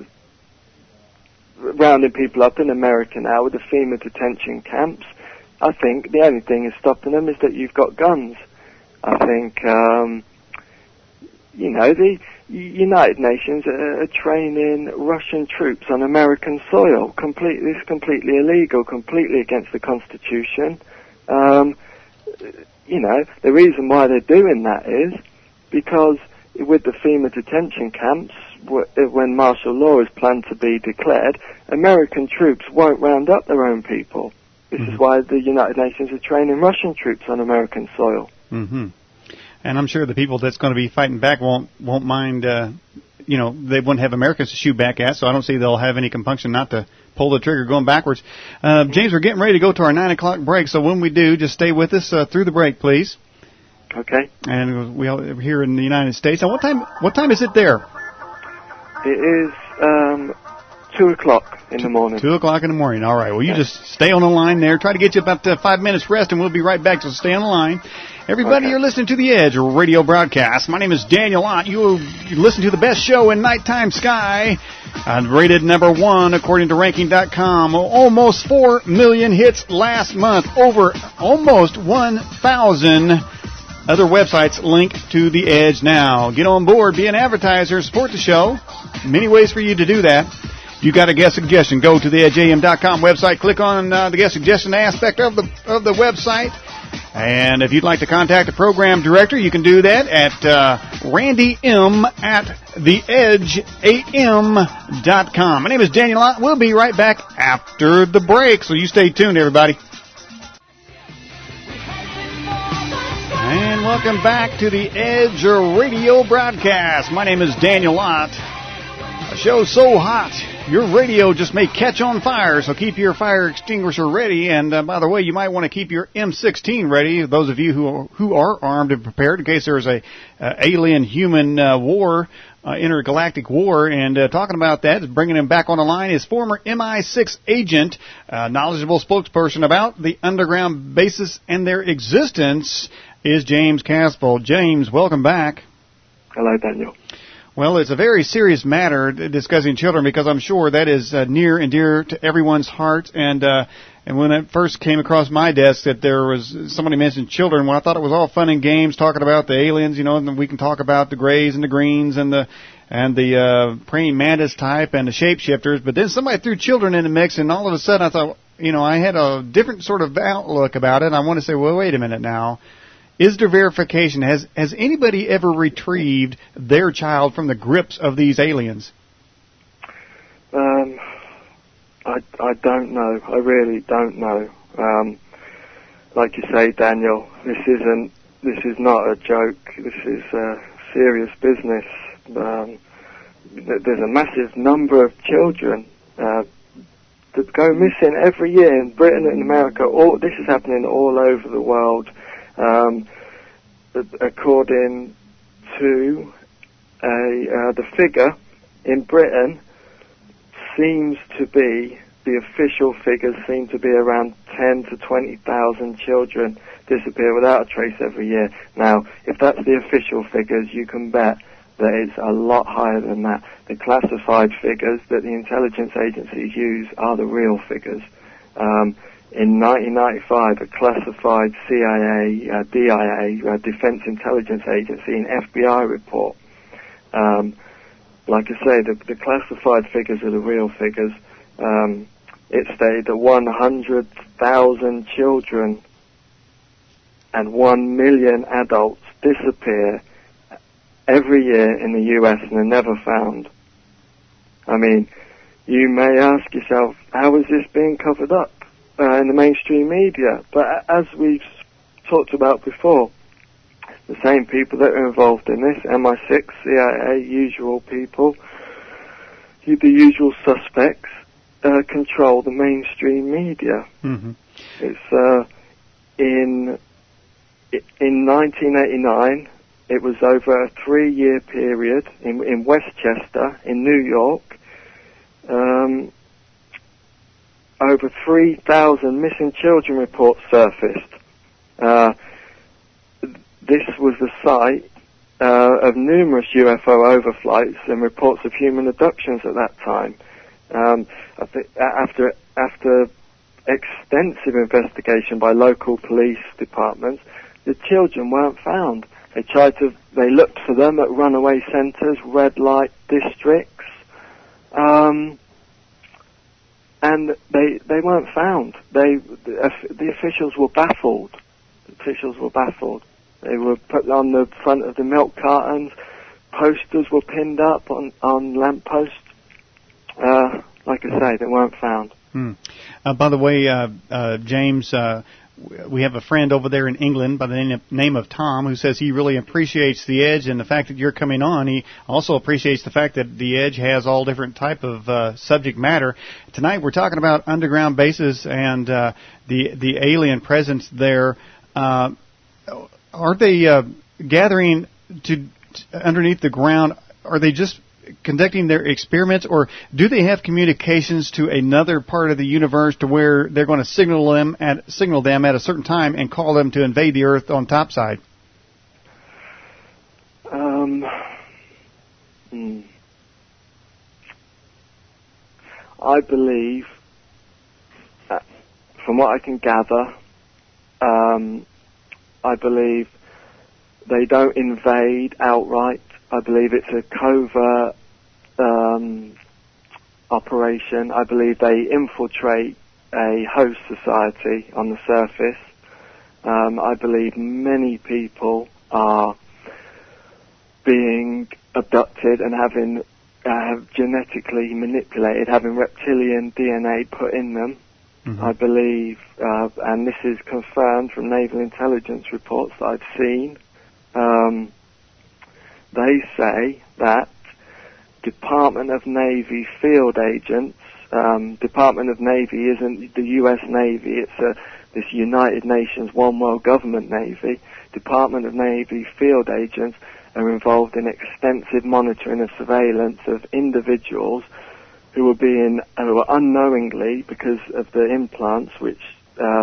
rounding people up in America now with the FEMA detention camps, I think the only thing is stopping them is that you've got guns. I think, um, you know, the United Nations are, are training Russian troops on American soil. Completely, it's completely illegal, completely against the Constitution. Um, you know, the reason why they're doing that is because with the FEMA detention camps, when martial law is planned to be declared, American troops won't round up their own people. This mm-hmm. is why the United Nations are training Russian troops on American soil. Mm-hmm. And I'm sure the people that's going to be fighting back won't won't mind. Uh, you know, they wouldn't have Americans to shoot back at, so I don't see they'll have any compunction not to pull the trigger going backwards. Uh, James, we're getting ready to go to our nine o'clock break, so when we do, just stay with us uh, through the break, please. Okay. And we are here in the United States. Now, what time? What time is it there? It is um, two o'clock in the morning. Two o'clock in the morning. All right. Well, you just stay on the line there. Try to get you about uh, five minutes rest, and we'll be right back. So stay on the line. Everybody, okay. You're listening to the Edge radio broadcast. My name is Daniel Ott. You, you listen to the best show in nighttime sky. Uh, rated number one according to ranking dot com. Almost four million hits last month. Over almost one thousand other websites link to the Edge now. Get on board, be an advertiser, support the show. Many ways for you to do that. If you got a guest suggestion, go to the edge a m dot com website, click on uh, the guest suggestion aspect of the of the website. And if you'd like to contact the program director, you can do that at uh, Randy M at the edge a m dot com. My name is Daniel Ott. We'll be right back after the break, so you stay tuned, everybody. And welcome back to the Edge radio broadcast. My name is Daniel Ott. A show so hot, your radio just may catch on fire, so keep your fire extinguisher ready. And uh, by the way, you might want to keep your M sixteen ready, those of you who are, who are armed and prepared in case there's a uh, alien-human uh, war, uh, intergalactic war. And uh, talking about that, bringing him back on the line, is former M I six agent, uh, knowledgeable spokesperson about the underground bases and their existence, is James Casbolt. James, welcome back. Hello, Daniel. Well, it's a very serious matter discussing children because I'm sure that is uh, near and dear to everyone's heart. And uh, and when it first came across my desk that there was somebody mentioned children, when I thought it was all fun and games talking about the aliens, you know, and we can talk about the grays and the greens and the and the uh, praying mantis type and the shapeshifters. But then somebody threw children in the mix, and all of a sudden I thought, you know, I had a different sort of outlook about it. I want to say, well, wait a minute now. Is there verification? Has has anybody ever retrieved their child from the grips of these aliens? Um, I, I don't know. I really don't know. Um, like you say, Daniel, this isn't. This is not a joke. This is uh, serious business. Um, there's a massive number of children uh, that go missing every year in Britain and America. All this is happening all over the world. Um, according to a, uh, the figure in Britain, seems to be, the official figures seem to be around ten to twenty thousand children disappear without a trace every year. Now, if that's the official figures, you can bet that it's a lot higher than that. The classified figures that the intelligence agencies use are the real figures. Um, In nineteen ninety-five, a classified C I A, uh, D I A, uh, Defense Intelligence Agency, and F B I report. Um, like I say, the, the classified figures are the real figures. Um, it stated that one hundred thousand children and one million adults disappear every year in the U S and are never found. I mean, you may ask yourself, how is this being covered up uh, in the mainstream media? But as we've talked about before, the same people that are involved in this, M I six, C I A, usual people, the usual suspects, uh, control the mainstream media. Mm-hmm. It's uh, in in nineteen eighty-nine. It was over a three-year period in in Westchester, in New York. Um, over three thousand missing children reports surfaced. Uh, this was the site uh, of numerous U F O overflights and reports of human abductions at that time. Um, I think after after extensive investigation by local police departments, the children weren't found. They tried to, they looked for them at runaway centres, red light districts, um, and they they weren't found. They the, the officials were baffled. The officials were baffled. They were put on the front of the milk cartons. Posters were pinned up on on lampposts. Uh, like I say, they weren't found. Hmm. Uh, by the way, uh, uh, James, uh, we have a friend over there in England by the name of Tom who says he really appreciates the Edge and the fact that you're coming on. He also appreciates the fact that the Edge has all different type of uh, subject matter. Tonight we're talking about underground bases and uh, the the alien presence there. Uh, are they uh, gathering to, to underneath the ground? Are they just conducting their experiments, or do they have communications to another part of the universe to where they're going to signal them at signal them at a certain time and call them to invade the Earth on topside? Um, hmm. I believe, uh, from what I can gather, um, I believe they don't invade outright. I believe it's a covert um, operation. I believe they infiltrate a host society on the surface. Um, I believe many people are being abducted and having uh, genetically manipulated, having reptilian D N A put in them. Mm-hmm. I believe, uh, and this is confirmed from naval intelligence reports that I've seen, um, they say that Department of Navy field agents, um, Department of Navy isn't the U S Navy, it's a, this United Nations One World Government Navy. Department of Navy field agents are involved in extensive monitoring and surveillance of individuals who were being, who were unknowingly, because of the implants which uh,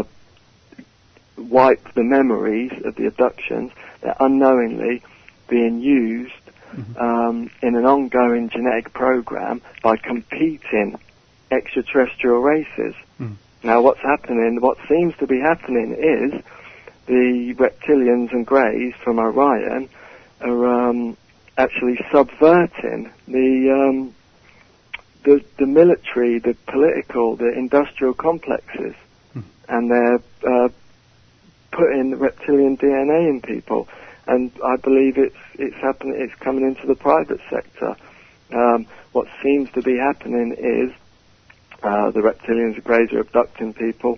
wipe the memories of the abductions, they're unknowingly being used mm-hmm. um, in an ongoing genetic program by competing extraterrestrial races. Mm. Now what's happening, what seems to be happening is the reptilians and greys from Orion are um, actually subverting the, um, the the military, the political, the industrial complexes, mm. and they're uh, putting reptilian D N A in people. And I believe it's it's happening. It's coming into the private sector. Um, what seems to be happening is uh, the reptilians and greys are abducting people,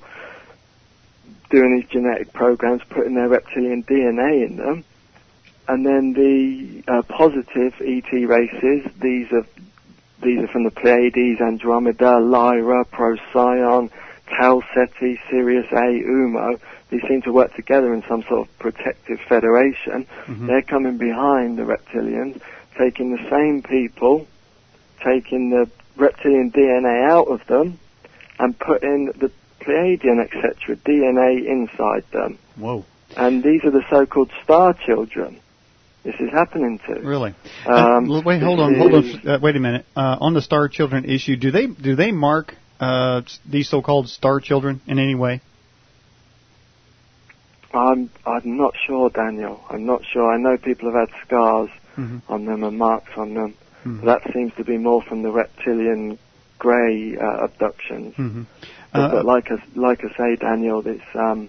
doing these genetic programs, putting their reptilian D N A in them, and then the uh, positive E T races. These are these are from the Pleiades, Andromeda, Lyra, Procyon, Tau Ceti, Sirius A, Umo. These seem to work together in some sort of protective federation. Mm-hmm. They're coming behind the reptilians, taking the same people, taking the reptilian D N A out of them, and putting the Pleiadian, et cetera, D N A inside them. Whoa. And these are the so-called star children. This is happening to. Really? Um, uh, wait, hold on, hold on. Uh, wait a minute. Uh, on the star children issue, do they do they mark uh, these so-called star children in any way? I'm I'm not sure, Daniel. I'm not sure. I know people have had scars mm-hmm. on them and marks on them. Mm-hmm. That seems to be more from the reptilian grey uh, abductions. Mm-hmm. But, uh, but like I, like I say, Daniel, it's, um,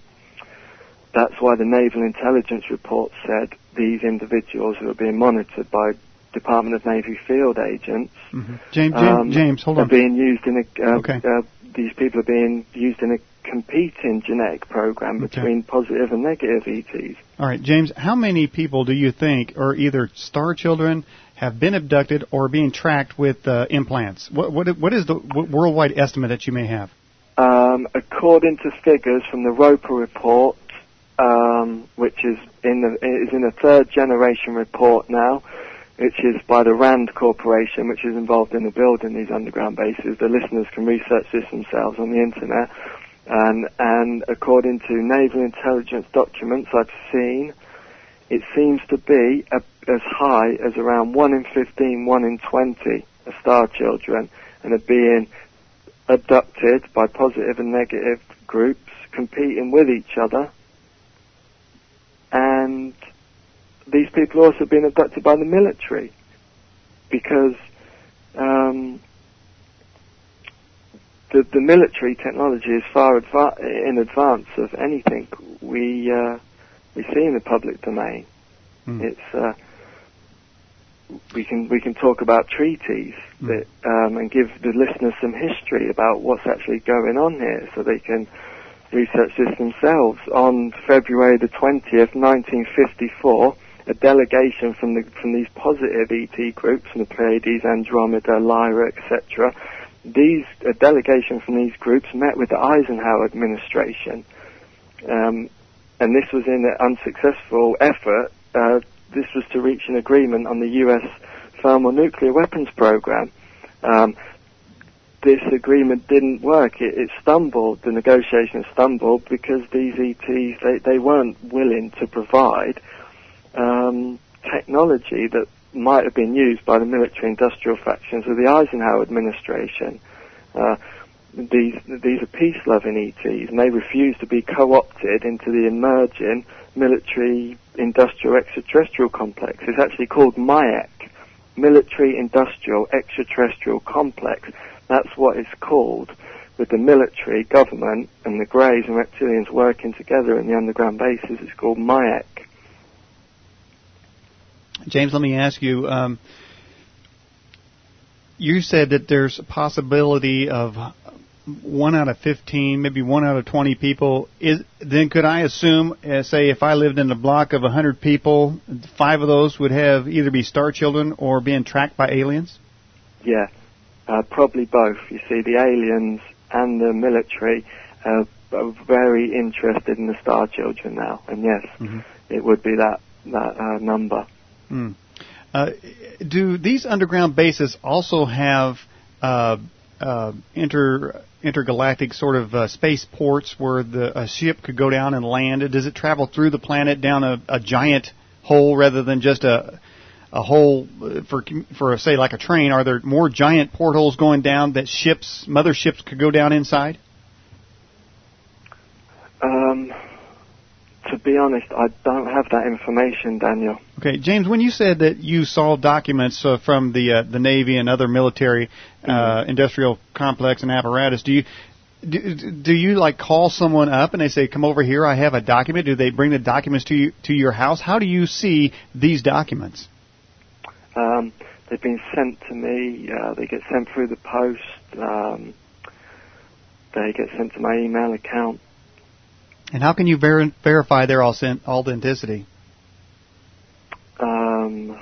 that's why the naval intelligence report said these individuals who are being monitored by Department of Navy field agents. Mm-hmm. James, James, um, James, hold are on. being used in a. Uh, okay. uh, these people are being used in a competing genetic program okay. between positive and negative E Ts. All right, James. How many people do you think are either star children, have been abducted, or being tracked with uh, implants? What what what is the worldwide estimate that you may have? Um, according to figures from the Roper report, um, which is in the, is in a third generation report now, which is by the RAND Corporation, which is involved in the building these underground bases. The listeners can research this themselves on the internet. And, and according to naval intelligence documents I've seen, it seems to be a, as high as around one in fifteen, one in twenty are star children, and are being abducted by positive and negative groups competing with each other. And these people are also being abducted by the military because um, the, the military technology is far adva- in advance of anything we uh, we see in the public domain. Mm. It's uh, we can we can talk about treaties mm. that, um, and give the listeners some history about what's actually going on here, so they can research this themselves. On February the twentieth, nineteen fifty-four, a delegation from the from these positive E T groups, from the Pleiades, Andromeda, Lyra, et cetera. These a delegation from these groups met with the Eisenhower administration, um, and this was in an unsuccessful effort. Uh, this was to reach an agreement on the U S thermonuclear weapons program. Um, this agreement didn't work. It, it stumbled. The negotiations stumbled because these E Ts they, they weren't willing to provide um, technology that might have been used by the military-industrial factions of the Eisenhower administration. Uh, these these are peace-loving E Ts, and they refuse to be co-opted into the emerging military-industrial extraterrestrial complex. It's actually called M I E C, Military-Industrial Extraterrestrial Complex. That's what it's called, with the military, government, and the Greys and reptilians working together in the underground bases. It's called M I E C. James, let me ask you, um, you said that there's a possibility of one out of fifteen, maybe one out of twenty people. Is, then could I assume, uh, say, if I lived in a block of one hundred people, five of those would have either be star children or being tracked by aliens? Yeah, uh, probably both. You see, the aliens and the military uh, are very interested in the star children now. And yes, mm-hmm. it would be that, that uh, number. Hmm. Uh, do these underground bases also have uh, uh, inter intergalactic sort of uh, space ports where the a ship could go down and land? Does it travel through the planet down a, a giant hole rather than just a a hole for for say like a train? Are there more giant portholes going down that ships, motherships, could go down inside? Um. To be honest, I don't have that information, Daniel. Okay, James, when you said that you saw documents uh, from the uh, the Navy and other military uh, mm-hmm. industrial complex and apparatus, do you do, do you like call someone up and they say, "Come over here, I have a document"? Do they bring the documents to you to your house? How do you see these documents? Um, they've been sent to me. Uh, they get sent through the post. Um, they get sent to my email account. And how can you ver- verify their authenticity? Um,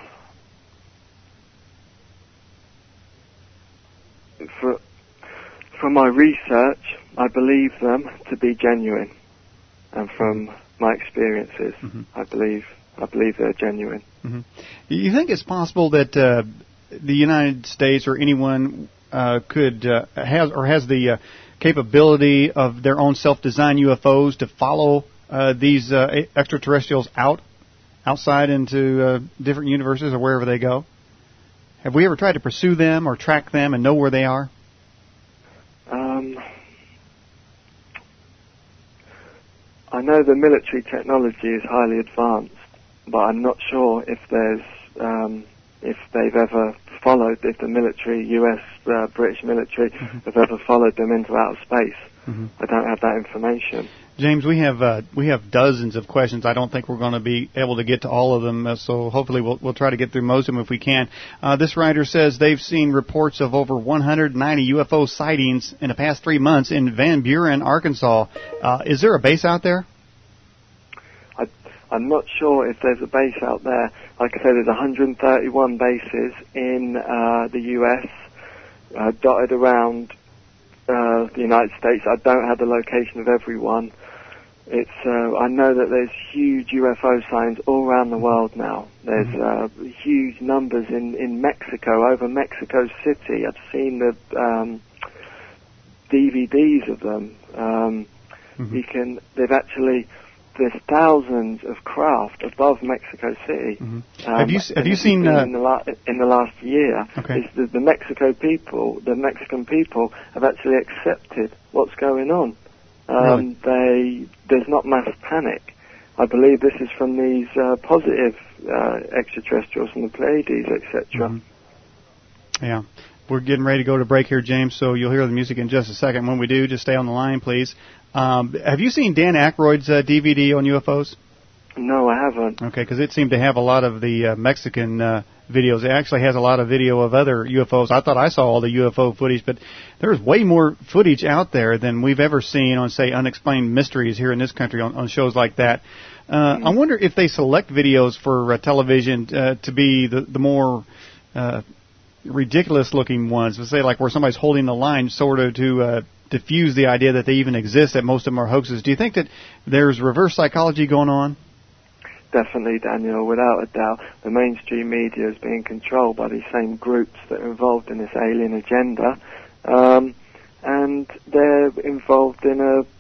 for, from my research, I believe them to be genuine, and from my experiences, mm-hmm. I believe I believe they're genuine. Mm-hmm. You think it's possible that uh, the United States or anyone uh, could uh, has or has the uh, capability of their own self-designed U F Os to follow uh, these uh, extraterrestrials out, outside into uh, different universes or wherever they go? Have we ever tried to pursue them or track them and know where they are? Um, I know the military technology is highly advanced, but I'm not sure if there's um, if they've ever followed, if the military, U S, uh, British military, mm-hmm. have ever followed them into outer space. Mm-hmm. I don't have that information. James, we have uh, we have dozens of questions. I don't think we're going to be able to get to all of them, uh, so hopefully we'll we'll try to get through most of them if we can. Uh, this writer says they've seen reports of over one hundred ninety U F O sightings in the past three months in Van Buren, Arkansas. Uh, is there a base out there? I, I'm not sure if there's a base out there. Like I said, there's one hundred thirty-one bases in uh, the U S uh, dotted around uh, the United States. I don't have the location of every one. It's. Uh, I know that there's huge U F O signs all around the world now. There's uh, huge numbers in, in Mexico, over Mexico City. I've seen the um, D V Ds of them. Um, mm-hmm. You can. They've actually. There's thousands of craft above Mexico City. Mm-hmm. um, have you have you seen uh, in the, la- in the last year? Okay. Is the, the Mexico people, the Mexican people, have actually accepted what's going on. Um, really? They there's not mass panic. I believe this is from these uh, positive uh, extraterrestrials from the Pleiades, et cetera. Mm-hmm. Yeah. We're getting ready to go to break here, James, so you'll hear the music in just a second. When we do, just stay on the line, please. Um, have you seen Dan Aykroyd's uh, D V D on U F Os? No, I haven't. Okay, because it seemed to have a lot of the uh, Mexican uh, videos. It actually has a lot of video of other U F Os. I thought I saw all the U F O footage, but there's way more footage out there than we've ever seen on, say, Unexplained Mysteries here in this country on, on shows like that. Uh, mm-hmm. I wonder if they select videos for uh, television uh, to be the, the more uh, ridiculous-looking ones, let's say like where somebody's holding the line sort of to uh, diffuse the idea that they even exist, that most of them are hoaxes. Do you think that there's reverse psychology going on? Definitely, Daniel, without a doubt. The mainstream media is being controlled by these same groups that are involved in this alien agenda, um, and they're involved in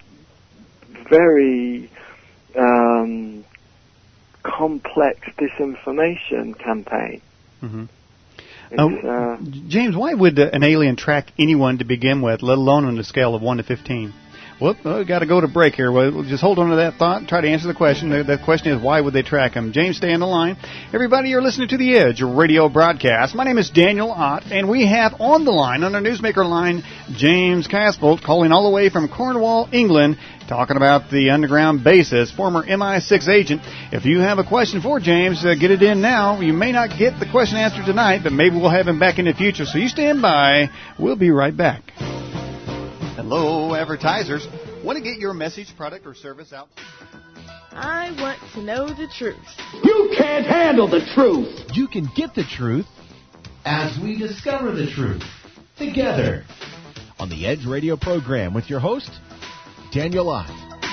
a very um, complex disinformation campaign. Mm-hmm. Uh, James, why would uh, an alien track anyone to begin with, let alone on a scale of one to fifteen? Well, we've got to go to break here. We'll just hold on to that thought and try to answer the question. The, the question is, why would they track him? James, stay on the line. Everybody, you're listening to The Edge radio broadcast. My name is Daniel Ott, and we have on the line, on our newsmaker line, James Casbolt, calling all the way from Cornwall, England, talking about the underground bases, former M I six agent. If you have a question for James, uh, get it in now. You may not get the question answered tonight, but maybe we'll have him back in the future. So you stand by. We'll be right back. Hello, advertisers. Want to get your message, product, or service out? I want to know the truth. You can't handle the truth. You can get the truth as we discover the truth together on the Edge radio program with your host, Daniel Ott.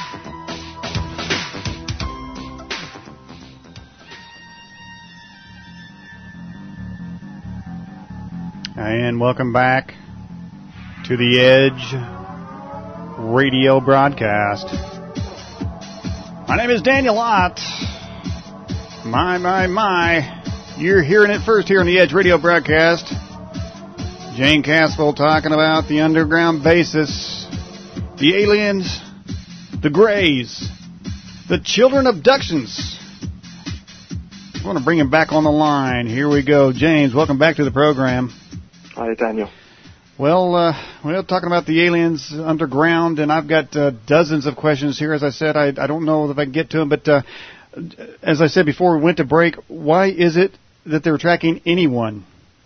And welcome back to the Edge radio broadcast. My name is Daniel Ott. My, my, my. You're hearing it first here on the Edge radio broadcast. Jane Casbolt talking about the underground basis, the aliens, the Greys, the children abductions. I want to bring him back on the line. Here we go. James, welcome back to the program. Hi, Daniel. Well, uh, we're talking about the aliens underground, and I've got uh, dozens of questions here. As I said, I, I don't know if I can get to them, but uh, as I said before we went to break, why is it that they're tracking anyone?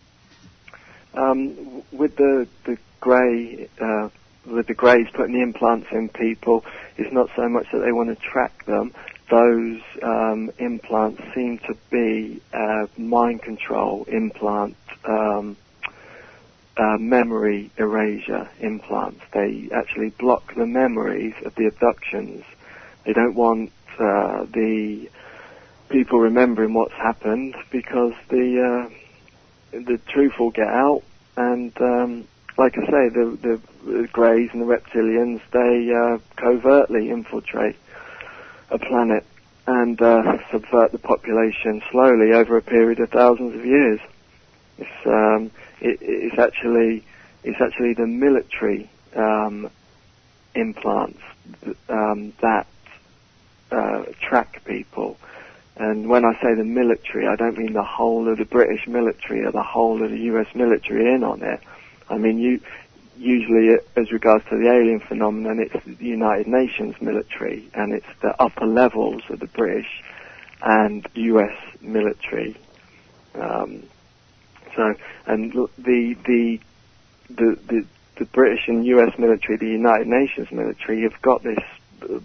Um, with the the grey, uh, with the Greys putting the implants in people, it's not so much that they want to track them. Those um, implants seem to be uh, mind control implant. Um, Uh, memory erasure implants. They actually block the memories of the abductions. They don't want uh, the people remembering what's happened because the uh, the truth will get out. And um, like I say, the, the, the Greys and the reptilians, they uh, covertly infiltrate a planet and uh, subvert the population slowly over a period of thousands of years. It's um, It, it's actually it's actually the military um, implants um, that uh, track people. And when I say the military, I don't mean the whole of the British military or the whole of the U S military in on it. I mean you usually, as regards to the alien phenomenon, it's the United Nations military, and it's the upper levels of the British and U S military. Um, so, and the the the the the British and U S military, the United Nations military, have got this uh,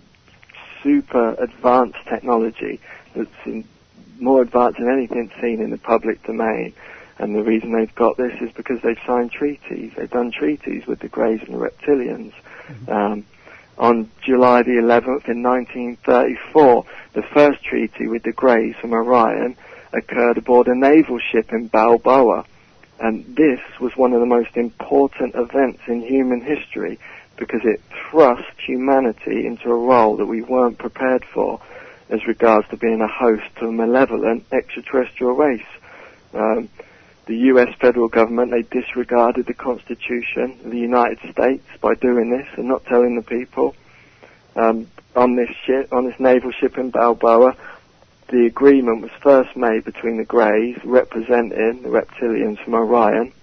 super advanced technology that's in, more advanced than anything seen in the public domain. And the reason they've got this is because they've signed treaties. They've done treaties with the Greys and the Reptilians. Mm-hmm. Um, on July the eleventh in nineteen thirty-four, the first treaty with the Greys from Orion occurred aboard a naval ship in Balboa. And this was one of the most important events in human history because it thrust humanity into a role that we weren't prepared for as regards to being a host to a malevolent extraterrestrial race. Um, the U S federal government, they disregarded the Constitution of the United States by doing this and not telling the people. Um, on this ship, on this naval ship in Balboa, the agreement was first made between the Greys, representing the Reptilians from Orion,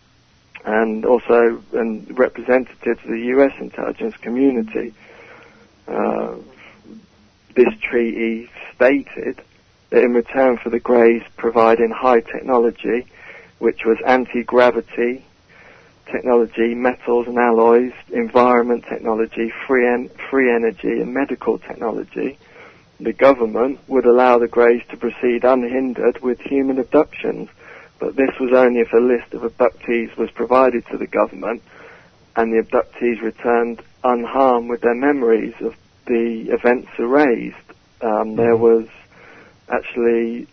and also and representatives of the U S intelligence community. Uh, this treaty stated that in return for the Greys providing high technology, which was anti-gravity technology, metals and alloys, environment technology, free, en- free energy and medical technology, the government would allow the Greys to proceed unhindered with human abductions, but this was only if a list of abductees was provided to the government and the abductees returned unharmed with their memories of the events erased. Um, there was actually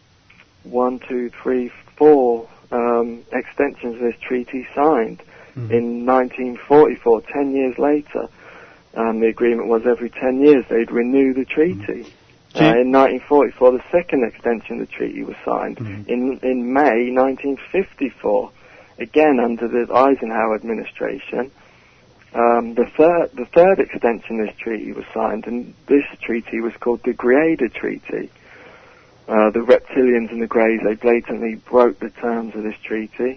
one, two, three, four um, extensions of this treaty signed mm-hmm. in nineteen forty-four, ten years later. Um, the agreement was every ten years they'd renew the treaty. Mm-hmm. Uh, in nineteen forty-four, the second extension of the treaty was signed. Mm-hmm. In in May nineteen fifty-four, again under the Eisenhower administration, um, the third the third extension of this treaty was signed, and this treaty was called the Greada Treaty. Uh, the Reptilians and the Greys, they blatantly broke the terms of this treaty.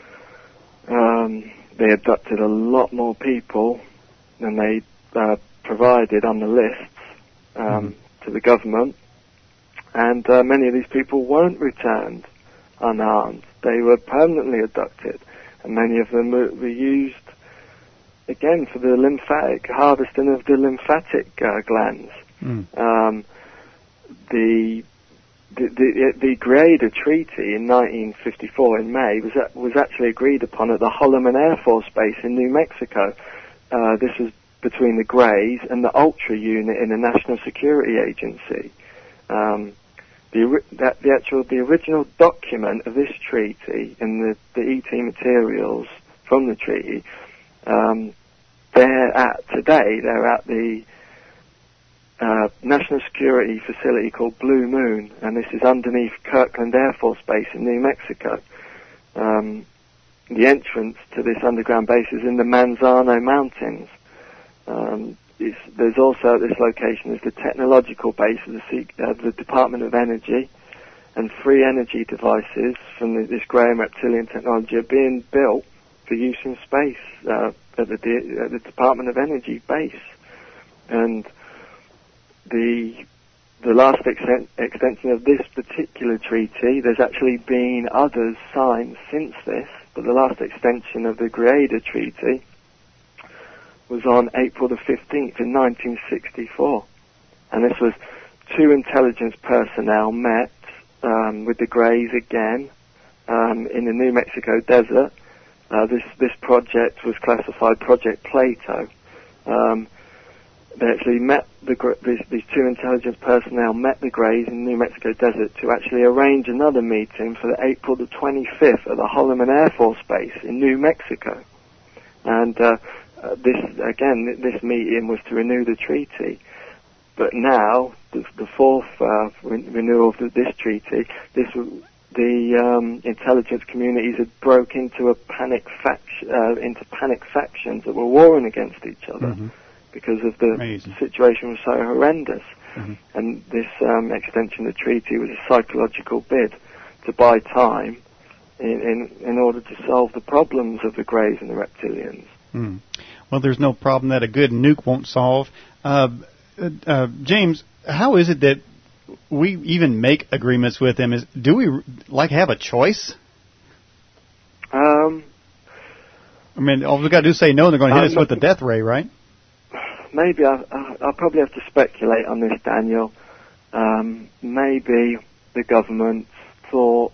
Um, they abducted a lot more people than they Uh, provided on the lists um, mm-hmm. to the government, and uh, many of these people weren't returned unarmed. They were permanently abducted, and many of them were, were used again for the lymphatic harvesting of the lymphatic uh, glands. Mm. Um, the the the, the Greada Treaty in nineteen fifty-four in May was uh, was actually agreed upon at the Holloman Air Force Base in New Mexico. Uh, this was between the Greys and the Ultra unit in the National Security Agency. Um, the, that, the actual, the original document of this treaty and the, the E T materials from the treaty, um, they're at, today, they're at the uh, National Security facility called Blue Moon, and this is underneath Kirkland Air Force Base in New Mexico. Um, the entrance to this underground base is in the Manzano Mountains. Um, there's also at this location is the technological base of the, C- uh, the Department of Energy, and free energy devices from the, this grey and reptilian technology are being built for use in space uh, at, the, at the Department of Energy base. And the the last exten- extension of this particular treaty, there's actually been others signed since this, but the last extension of the Greada Treaty was on April the fifteenth in nineteen sixty-four. And this was two intelligence personnel met um, with the Greys again um, in the New Mexico desert. Uh, this this project was classified Project Plato. Um, they actually met the these, these two intelligence personnel met the Greys in the New Mexico desert to actually arrange another meeting for the April the twenty-fifth at the Holloman Air Force Base in New Mexico. And uh, Uh, this again, this meeting was to renew the treaty, but now the, the fourth uh, re- renewal of the, this treaty, this the um, intelligence communities had broke into a panic fact- uh, into panic factions that were warring against each other mm-hmm. because of the Amazing. situation was so horrendous. Mm-hmm. And this um, extension of the treaty was a psychological bid to buy time in, in in order to solve the problems of the Greys and the Reptilians. Hmm. Well, there's no problem that a good nuke won't solve. Uh, uh, James, how is it that we even make agreements with them? Is do we like have a choice? Um, I mean, all we got to do is say no, and they're going to hit uh, us with the death ray, right? Maybe I, I, I'll probably have to speculate on this, Daniel. Um, maybe the government thought,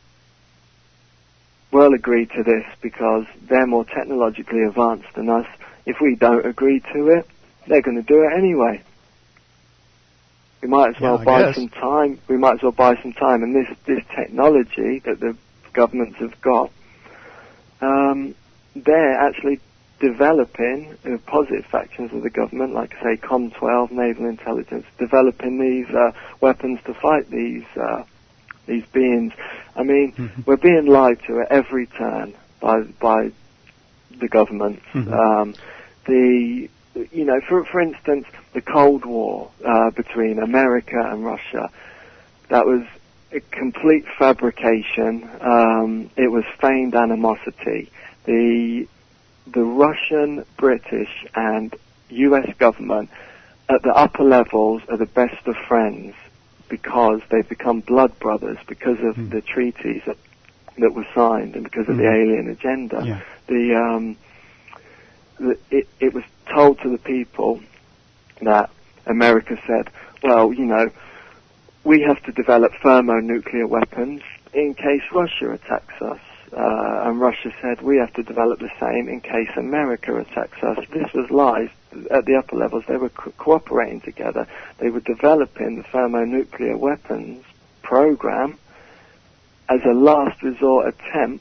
we'll agree to this because they're more technologically advanced than us. If we don't agree to it, they're going to do it anyway. We might as well yeah, buy guess. some time. We might as well buy some time. And this this technology that the governments have got, um, they're actually developing, the positive factions of the government, like I say, Com twelve, Naval Intelligence, developing these uh, weapons to fight these uh, these beings. I mean, mm-hmm. we're being lied to at every turn by by the government. Mm-hmm. Um, the you know, for for instance, the Cold War uh, between America and Russia, that was a complete fabrication. Um, it was feigned animosity. The the Russian, British, and U S government at the upper levels are the best of friends because they've become blood brothers because of mm. the treaties that, that were signed and because of mm. the alien agenda. Yeah. The, um, the it, it was told to the people that America said, well, you know, we have to develop thermonuclear weapons in case Russia attacks us. Uh, and Russia said, we have to develop the same in case America attacks us. This was lies. At the upper levels, they were co- cooperating together. They were developing the thermonuclear weapons program as a last resort attempt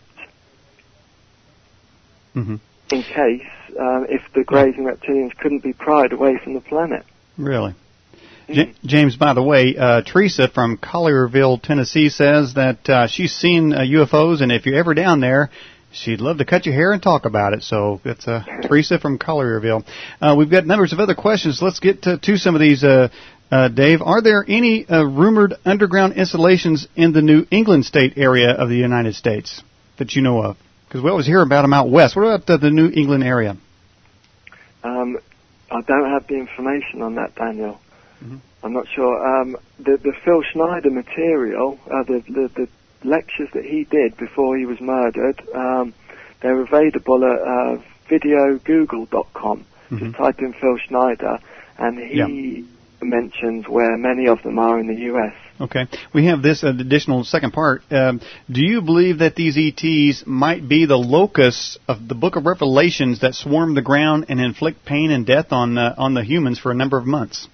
mm-hmm. in case, um, if the grazing reptilians couldn't be pried away from the planet. Really? J- James, by the way, uh, Teresa from Collierville, Tennessee says that uh, she's seen uh, U F Os, and if you're ever down there, she'd love to cut your hair and talk about it. So that's uh, Teresa from Collierville. Uh, we've got numbers of other questions. Let's get to, to some of these, uh, uh, Dave. Are there any uh, rumored underground installations in the New England state area of the United States that you know of? Because we always hear about them out west. What about the, the New England area? Um, I don't have the information on that, Daniel. Mm-hmm. I'm not sure. Um, the, the Phil Schneider material, uh, the, the, the lectures that he did before he was murdered, um, they're available at uh, video google dot com. Mm-hmm. Just type in Phil Schneider, and he yeah. mentions where many of them are in the U S. Okay. We have this additional second part. Um, do you believe that these E Ts might be the locus of the Book of Revelations that swarm the ground and inflict pain and death on uh, on the humans for a number of months?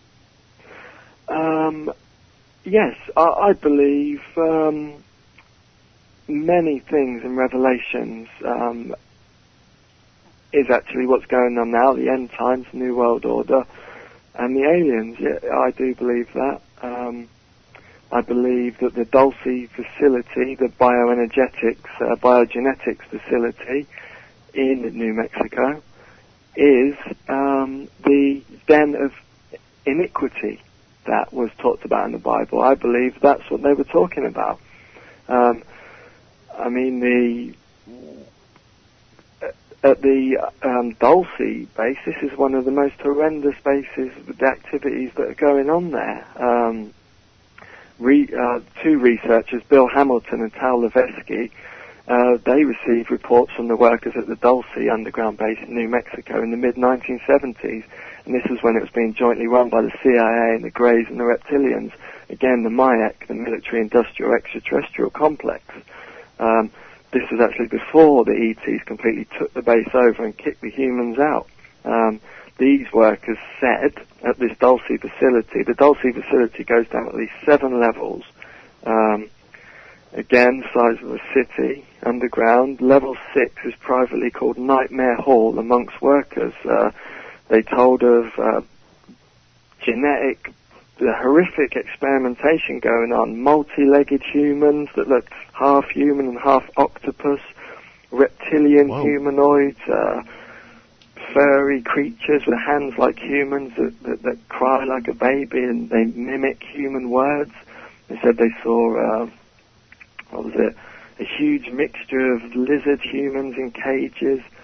Um, yes, I, I believe um, many things in Revelations um, is actually what's going on now, the end times, New World Order, and the aliens. Yeah, I do believe that. Um, I believe that the Dulce facility, the bioenergetics, uh, biogenetics facility in New Mexico, is um, the den of iniquity that was talked about in the Bible. I believe that's what they were talking about. Um, I mean, the at the um, Dulce base, this is one of the most horrendous bases with the activities that are going on there. Um, re, uh, two researchers, Bill Hamilton and Tal Levesky, uh, they received reports from the workers at the Dulce underground base in New Mexico in the mid nineteen seventies. And this was when it was being jointly run by the C I A and the Greys and the Reptilians. Again, the M I A C, the Military-Industrial Extraterrestrial Complex. Um, this was actually before the E Ts completely took the base over and kicked the humans out. Um, these workers said at this Dulce facility, the Dulce facility goes down at least seven levels. Um, again, size of a city, underground. Level six is privately called Nightmare Hall amongst workers. Uh, They told of uh, genetic, the horrific experimentation going on, multi-legged humans that looked half human and half octopus, reptilian Whoa. humanoids, uh, furry creatures with hands like humans that, that, that cry like a baby and they mimic human words. They said they saw, uh, what was it, a huge mixture of lizard humans in cages,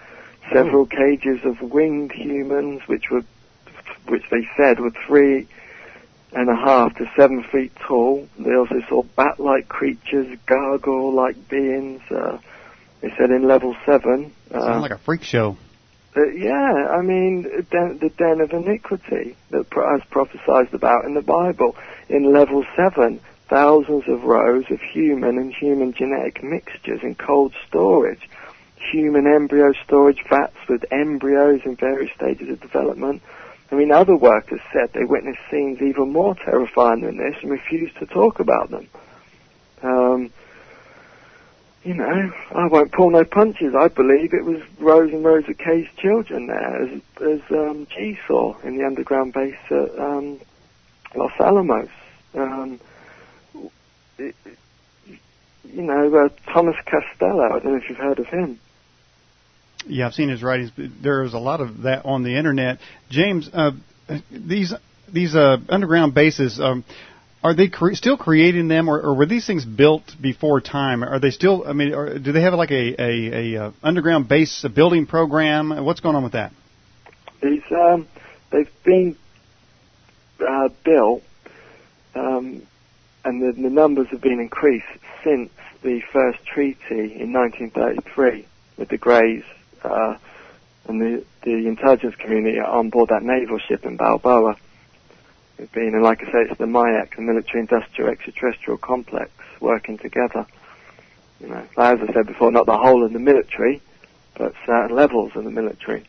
several cages of winged humans, which were, which they said were three and a half to seven feet tall. They also saw bat-like creatures, gargoyle-like beings. Uh, they said in level seven. Uh, Sounds like a freak show. Uh, yeah, I mean, den, the den of iniquity that pro- as prophesied about in the Bible. In level seven, thousands of rows of human and human genetic mixtures in cold storage. Human embryo storage vats with embryos in various stages of development. I mean, other workers said they witnessed scenes even more terrifying than this and refused to talk about them. Um, you know, I won't pull no punches. I believe it was rows and rows of caged children there, as, as um, G saw in the underground base at um, Los Alamos. Um, it, you know, uh, Thomas Costello, I don't know if you've heard of him. Yeah, I've seen his writings. There's a lot of that on the internet. James, uh, these these uh, underground bases, um, are they cre- still creating them, or, or were these things built before time? Are they still? I mean, are, do they have like a a, a uh, underground base a building program? What's going on with that? These um, they've been uh, built, um, and the, the numbers have been increased since the first treaty in nineteen thirty-three with the Greys. Uh, and the, the intelligence community are on board that naval ship in Balboa. It's been, and like I say, it's the MIAC, the military-industrial extraterrestrial complex, working together. You know, as I said before, not the whole of the military, but certain levels of the military.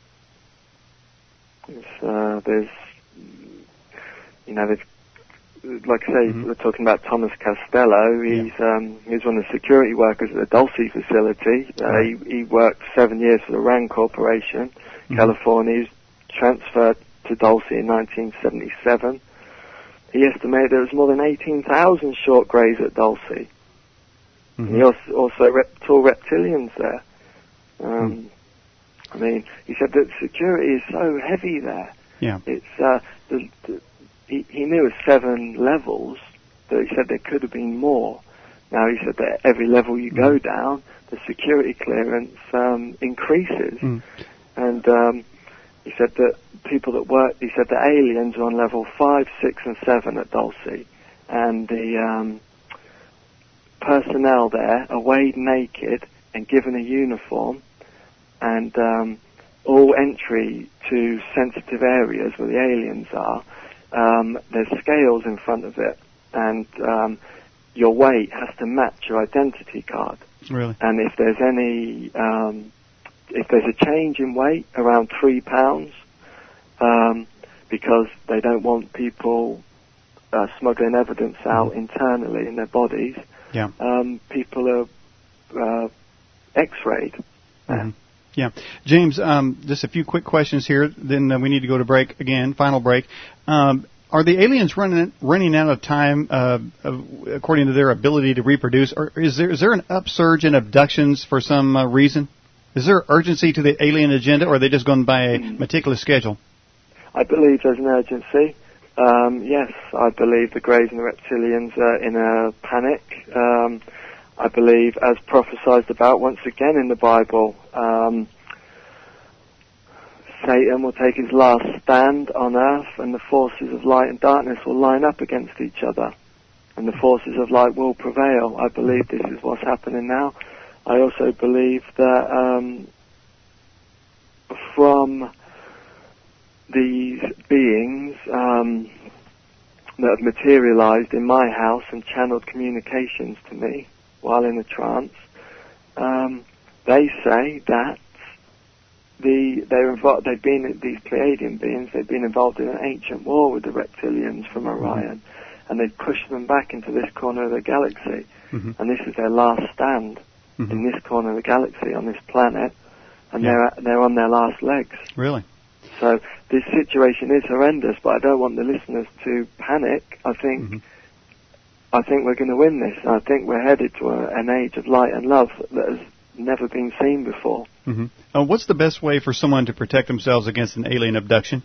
It's, uh, there's, you know, they've, like I say, mm-hmm. we're talking about Thomas Costello. He's yeah. um, he's one of the security workers at the Dulce facility. Uh, right. he, he worked seven years for the RAND Corporation, mm-hmm. California. He was transferred to Dulce in nineteen seventy-seven. He estimated there was more than eighteen thousand short greys at Dulce. Mm-hmm. And he also, also rep, saw reptilians there. Um, mm. I mean, he said that security is so heavy there. Yeah. It's uh, the, the He, he knew of seven levels, but he said there could have been more. Now, he said that every level you go down, the security clearance um, increases. Mm. And um, he said that people that work, he said that aliens are on level five, six, and seven at Dulce. And the um, personnel there are weighed naked and given a uniform, and um, all entry to sensitive areas where the aliens are, Um, there's scales in front of it, and um, your weight has to match your identity card. Really? And if there's any, um, if there's a change in weight around three pounds, um, because they don't want people uh, smuggling evidence out mm-hmm. internally in their bodies, yeah. um, people are uh, X-rayed. Mm-hmm. Yeah. James, um, just a few quick questions here, then uh, we need to go to break again, final break. Um, are the aliens running running out of time uh, uh, according to their ability to reproduce, or is there is there an upsurge in abductions for some uh, reason? Is there urgency to the alien agenda, or are they just going by a meticulous schedule? I believe there's an urgency. Um, yes, I believe the Greys and the reptilians are in a panic. Um, I believe, as prophesied about once again in the Bible, um, Satan will take his last stand on earth, and the forces of light and darkness will line up against each other, and the forces of light will prevail. I believe this is what's happening now. I also believe that um, from these beings um, that have materialized in my house and channeled communications to me while in a trance, um, they say that the they're involved. They've been these Pleiadian beings. They've been involved in an ancient war with the reptilians from Orion, mm-hmm. and they've pushed them back into this corner of the galaxy. Mm-hmm. And this is their last stand mm-hmm. in this corner of the galaxy on this planet, and yeah. they're they're on their last legs. Really. So this situation is horrendous, but I don't want the listeners to panic. I think. Mm-hmm. I think we're going to win this. I think we're headed to a, an age of light and love that has never been seen before. Mm-hmm. Uh, what's the best way for someone to protect themselves against an alien abduction?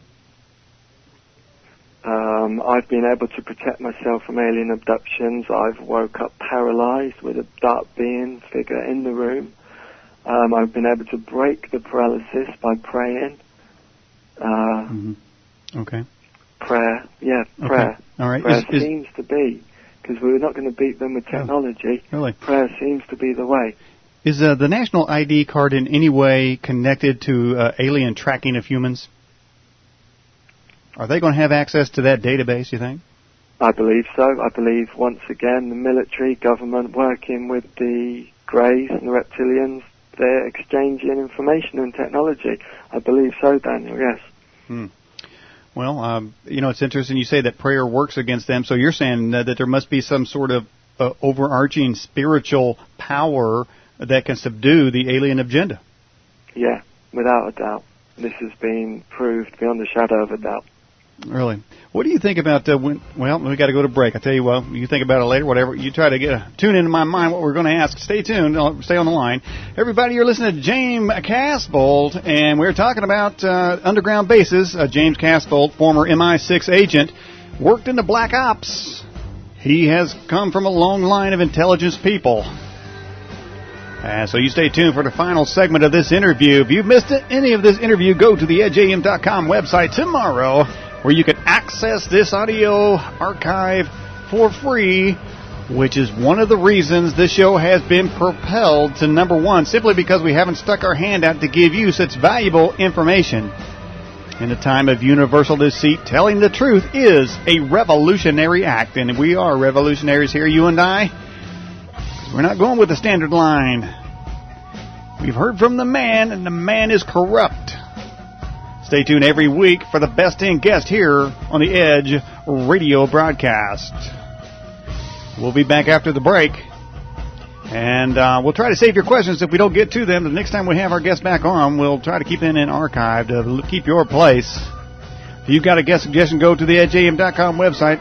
Um, I've been able to protect myself from alien abductions. I've woke up paralyzed with a dark being figure in the room. Um, I've been able to break the paralysis by praying. Uh, mm-hmm. Okay. Prayer, yeah, prayer. Okay. All right. Prayer is, is, seems to be, because we're not going to beat them with technology. Oh, really? Prayer seems to be the way. Is uh, the national I D card in any way connected to uh, alien tracking of humans? Are they going to have access to that database, you think? I believe so. I believe, once again, the military, government, working with the Greys and the reptilians, they're exchanging information and technology. I believe so, Daniel, yes. Hmm. Well, um, you know, it's interesting you say that prayer works against them. So you're saying uh, that there must be some sort of uh, overarching spiritual power that can subdue the alien agenda. Yeah, without a doubt. This has been proved beyond a shadow of a doubt. Really? What do you think about, uh, when, well, we got to go to break. I tell you what, you think about it later, whatever. You try to get a, tune into my mind what we're going to ask. Stay tuned. I'll stay on the line. Everybody, you're listening to James Casbolt, and we're talking about uh, underground bases. Uh, James Casbolt, former M I six agent, worked in the Black Ops. He has come from a long line of intelligence people. Uh, so you stay tuned for the final segment of this interview. If you've missed any of this interview, go to the edge a m dot com website tomorrow, where you can access this audio archive for free, which is one of the reasons this show has been propelled to number one, simply because we haven't stuck our hand out to give you such valuable information. In a time of universal deceit, telling the truth is a revolutionary act, and we are revolutionaries here, you and I. We're not going with the standard line. We've heard from the man, and the man is corrupt. Stay tuned every week for the best in guest here on the Edge radio broadcast. We'll be back after the break, and uh, we'll try to save your questions if we don't get to them. The next time we have our guest back on, we'll try to keep them in archive to keep your place. If you've got a guest suggestion, go to the edge a m dot com website.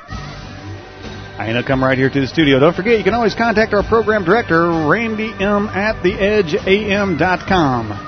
I end up come right here to the studio. Don't forget, you can always contact our program director, Randy M. at the edge a m dot com.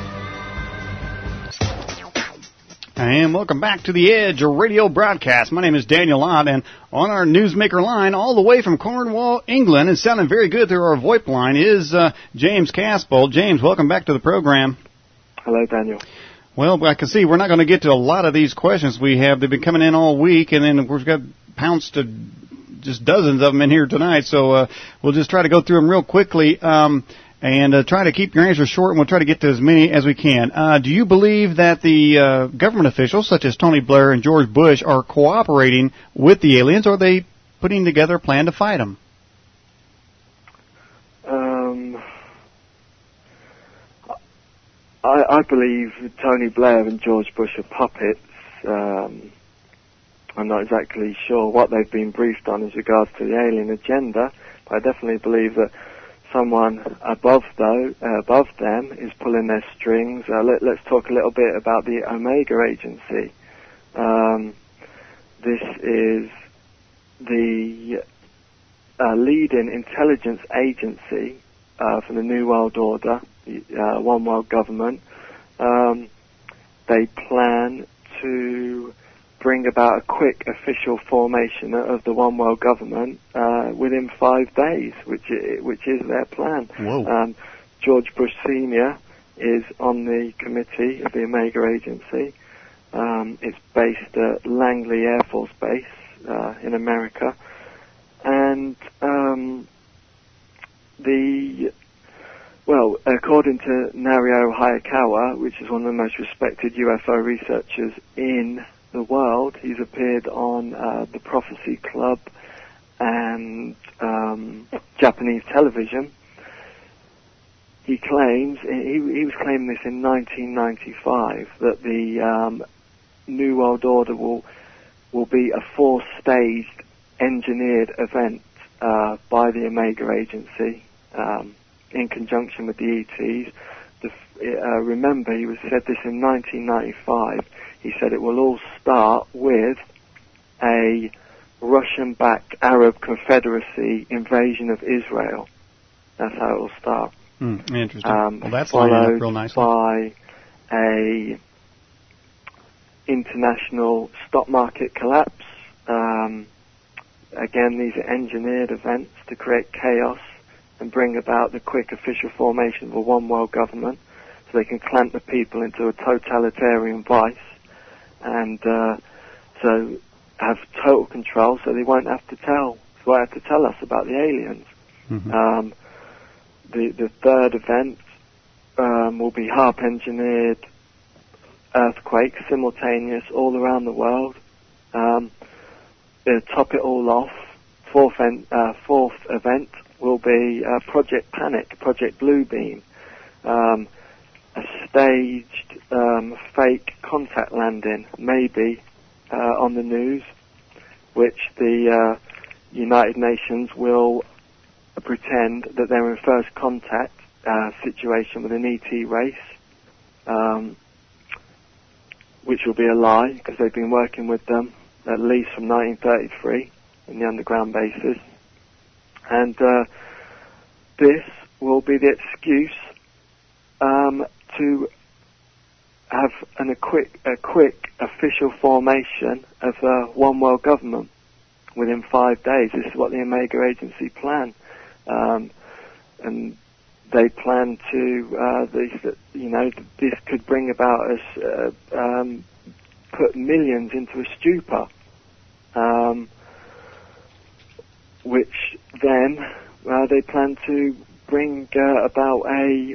And welcome back to the Edge radio broadcast. My name is Daniel Ott, and on our newsmaker line, all the way from Cornwall, England, and sounding very good through our VoIP line, is uh, James Casbolt. James, welcome back to the program. Hello, Daniel. Well, I can see we're not going to get to a lot of these questions we have. They've been coming in all week, and then we've got pounced to just dozens of them in here tonight, so uh, we'll just try to go through them real quickly. Um And uh, try to keep your answers short, and we'll try to get to as many as we can. Uh, do you believe that the uh, government officials, such as Tony Blair and George Bush, are cooperating with the aliens, or are they putting together a plan to fight them? Um, I, I believe Tony Blair and George Bush are puppets. Um, I'm not exactly sure what they've been briefed on as regards to the alien agenda, but I definitely believe that someone above though, uh, above them is pulling their strings. Uh, let, let's talk a little bit about the Omega Agency. Um, this is the uh, leading intelligence agency uh, for the New World Order, the uh, One World Government. Um, they plan to bring about a quick official formation of the One World Government uh, within five days, which is, which is their plan. Um, George Bush Senior is on the committee of the Omega Agency. Um, it's based at Langley Air Force Base uh, in America. And um, the, well, according to Nario Hayakawa, which is one of the most respected U F O researchers in the world, he's appeared on uh, the Prophecy Club and um, Japanese television. He claims, he, he was claiming this in nineteen ninety-five, that the um, New World Order will will be a four-staged engineered event uh, by the Omega Agency um, in conjunction with the E Ts. The, uh, remember, he was said this in nineteen ninety-five. He said it will all start with a Russian-backed Arab Confederacy invasion of Israel. That's how it will start. Mm, interesting. Um, well, that's lining up real nicely. By a international stock market collapse. Um, again, these are engineered events to create chaos and bring about the quick official formation of a one world government, so they can clamp the people into a totalitarian vice, and uh, so have total control, so they won't have to tell, they won't have to tell us about the aliens. Mm-hmm. Um, the the third event um, will be HAARP engineered earthquakes, simultaneous all around the world. Um, to top it all off, fourth, en- uh, fourth event will be uh, Project Panic, Project Bluebeam, um, a staged um, fake contact landing, maybe, uh, on the news, which the uh, United Nations will pretend that they're in first contact uh, situation with an E T race, um, which will be a lie, because they've been working with them at least from nineteen thirty-three in the underground bases. And uh, this will be the excuse um, to have an, a quick, a quick official formation of a one world government within five days. This is what the Omega Agency plan, um, and they plan to. Uh, this, you know, this could bring about us, uh, um, put millions into a stupor, um, which then uh, they plan to bring uh, about a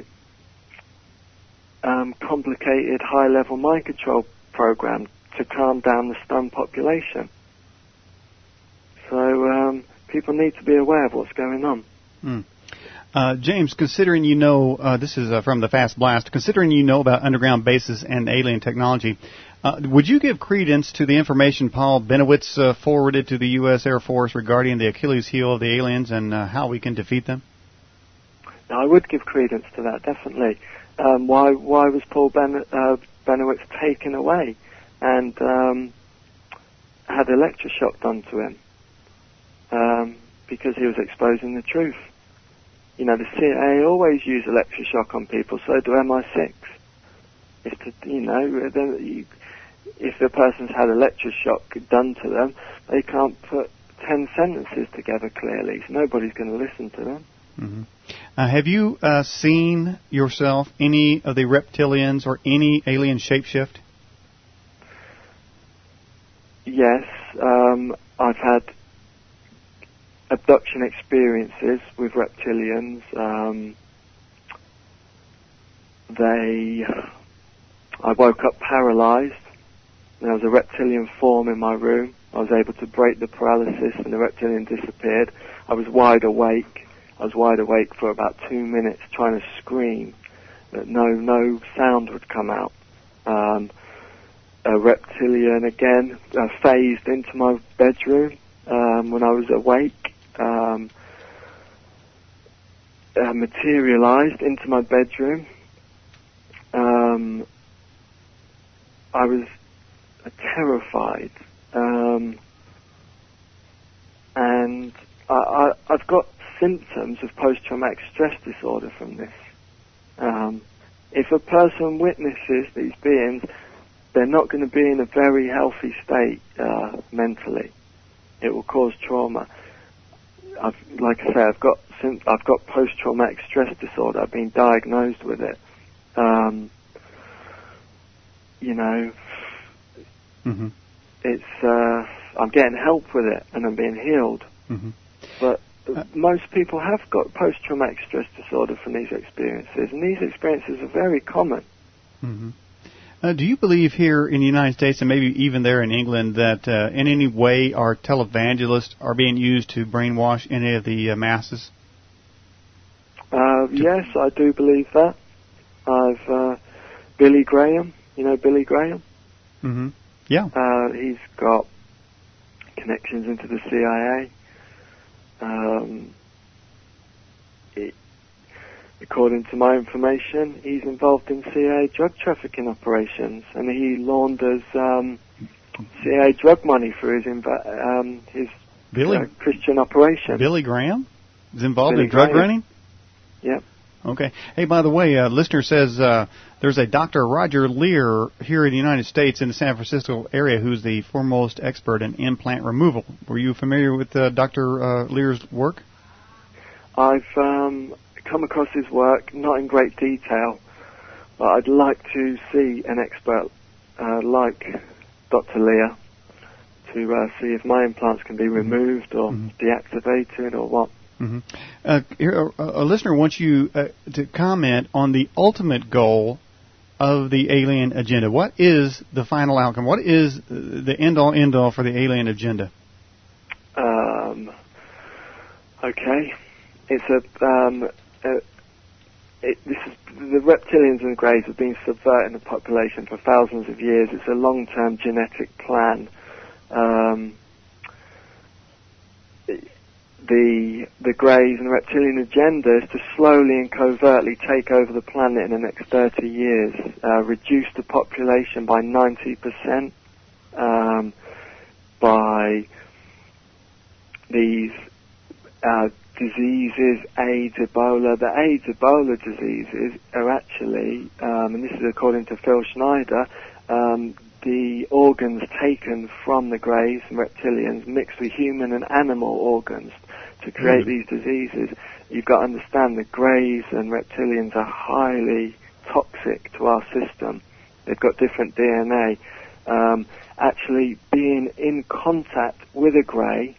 um, complicated high-level mind control program to calm down the stunned population. So um, people need to be aware of what's going on. Mm. Uh, James, considering you know, uh, this is uh, from the Fast Blast, considering you know about underground bases and alien technology, uh, would you give credence to the information Paul Benowitz uh, forwarded to the U S Air Force regarding the Achilles heel of the aliens and uh, how we can defeat them? Now, I would give credence to that, definitely. Um, why why was Paul ben, uh, Benowitz taken away and um, had electroshock done to him? Um, because he was exposing the truth. You know, the C I A always use electroshock on people, so do M I six. It's to, you know, you, if the person's had electroshock done to them, they can't put ten sentences together clearly, so nobody's going to listen to them. Mm-hmm. Uh, have you uh, seen yourself any of the reptilians or any alien shapeshift? Yes, um, I've had abduction experiences with reptilians. Um, they, I woke up paralyzed. There was a reptilian form in my room. I was able to break the paralysis and the reptilian disappeared. I was wide awake. I was wide awake for about two minutes trying to scream, but no, no sound would come out. Um, a reptilian again uh, phased into my bedroom um, when I was awake. Um, uh, materialized into my bedroom. Um, I was uh, terrified, um, and I, I, I've got symptoms of post-traumatic stress disorder from this. Um, if a person witnesses these beings, they're not going to be in a very healthy state uh, mentally. It will cause trauma. I've, like I say, I've got I've got post-traumatic stress disorder. I've been diagnosed with it. Um, you know, mm-hmm. it's uh, I'm getting help with it, and I'm being healed. Mm-hmm. But uh, most people have got post-traumatic stress disorder from these experiences, and these experiences are very common. Mm-hmm. Uh, do you believe here in the United States, and maybe even there in England, that uh, in any way our televangelists are being used to brainwash any of the uh, masses? Uh, yes, I do believe that. I've uh, Billy Graham, you know Billy Graham? Mm-hmm. Yeah. Uh, he's got connections into the C I A. Um, it, According to my information, he's involved in C I A drug trafficking operations, and he launders um, C I A drug money through his inv- um, his Billy, uh, Christian operation. Billy Graham is involved Billy in drug Graham. running? Yep. Okay. Hey, by the way, uh, listener says uh, there's a Doctor Roger Lear here in the United States in the San Francisco area who's the foremost expert in implant removal. Were you familiar with uh, Doctor Uh, Lear's work? I've um, come across his work, not in great detail, but I'd like to see an expert uh, like Doctor Lear to uh, see if my implants can be removed or mm-hmm. deactivated or what. Mm-hmm. Uh, here, a, a listener wants you uh, to comment on the ultimate goal of the alien agenda. What is the final outcome? What is the end-all, end-all for the alien agenda? Um, okay. It's a... Um, a it, this is, the reptilians and greys have been subverting the population for thousands of years. It's a long-term genetic plan. Um, the the greys and the reptilian agenda is to slowly and covertly take over the planet in the next thirty years, uh, reduce the population by ninety percent, um, by these uh, diseases, AIDS, Ebola. The AIDS, Ebola diseases are actually, um, and this is according to Phil Schneider, um, the organs taken from the greys and reptilians mixed with human and animal organs to create mm. these diseases. You've got to understand that greys and reptilians are highly toxic to our system. They've got different D N A. Um, actually being in contact with a grey,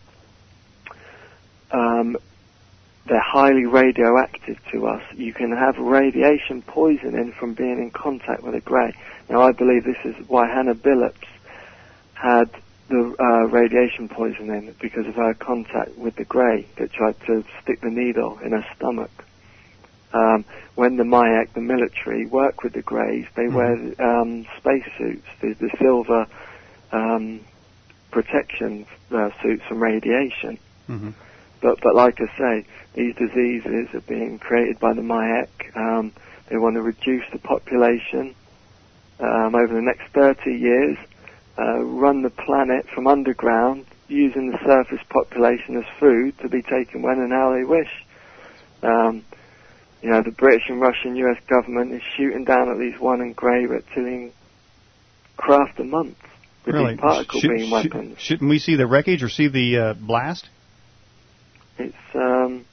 um, they're highly radioactive to us. You can have radiation poisoning from being in contact with a grey. Now, I believe this is why Hannah Billups had the uh, radiation poisoning, because of her contact with the grey that tried to stick the needle in her stomach. Um, when the Mayak, the military, work with the greys, they mm-hmm. wear um, spacesuits, the, the silver um, protection uh, suits from radiation. Mm-hmm. But, but like I say, these diseases are being created by the Mayak. Um, they want to reduce the population um, over the next thirty years, uh, run the planet from underground, using the surface population as food to be taken when and how they wish. Um, you know, the British and Russian U S government is shooting down at least one and grey reptilian craft a month with really? these particle Should, beam weapons. Should, shouldn't we see the wreckage or see the uh, blast? It's, um,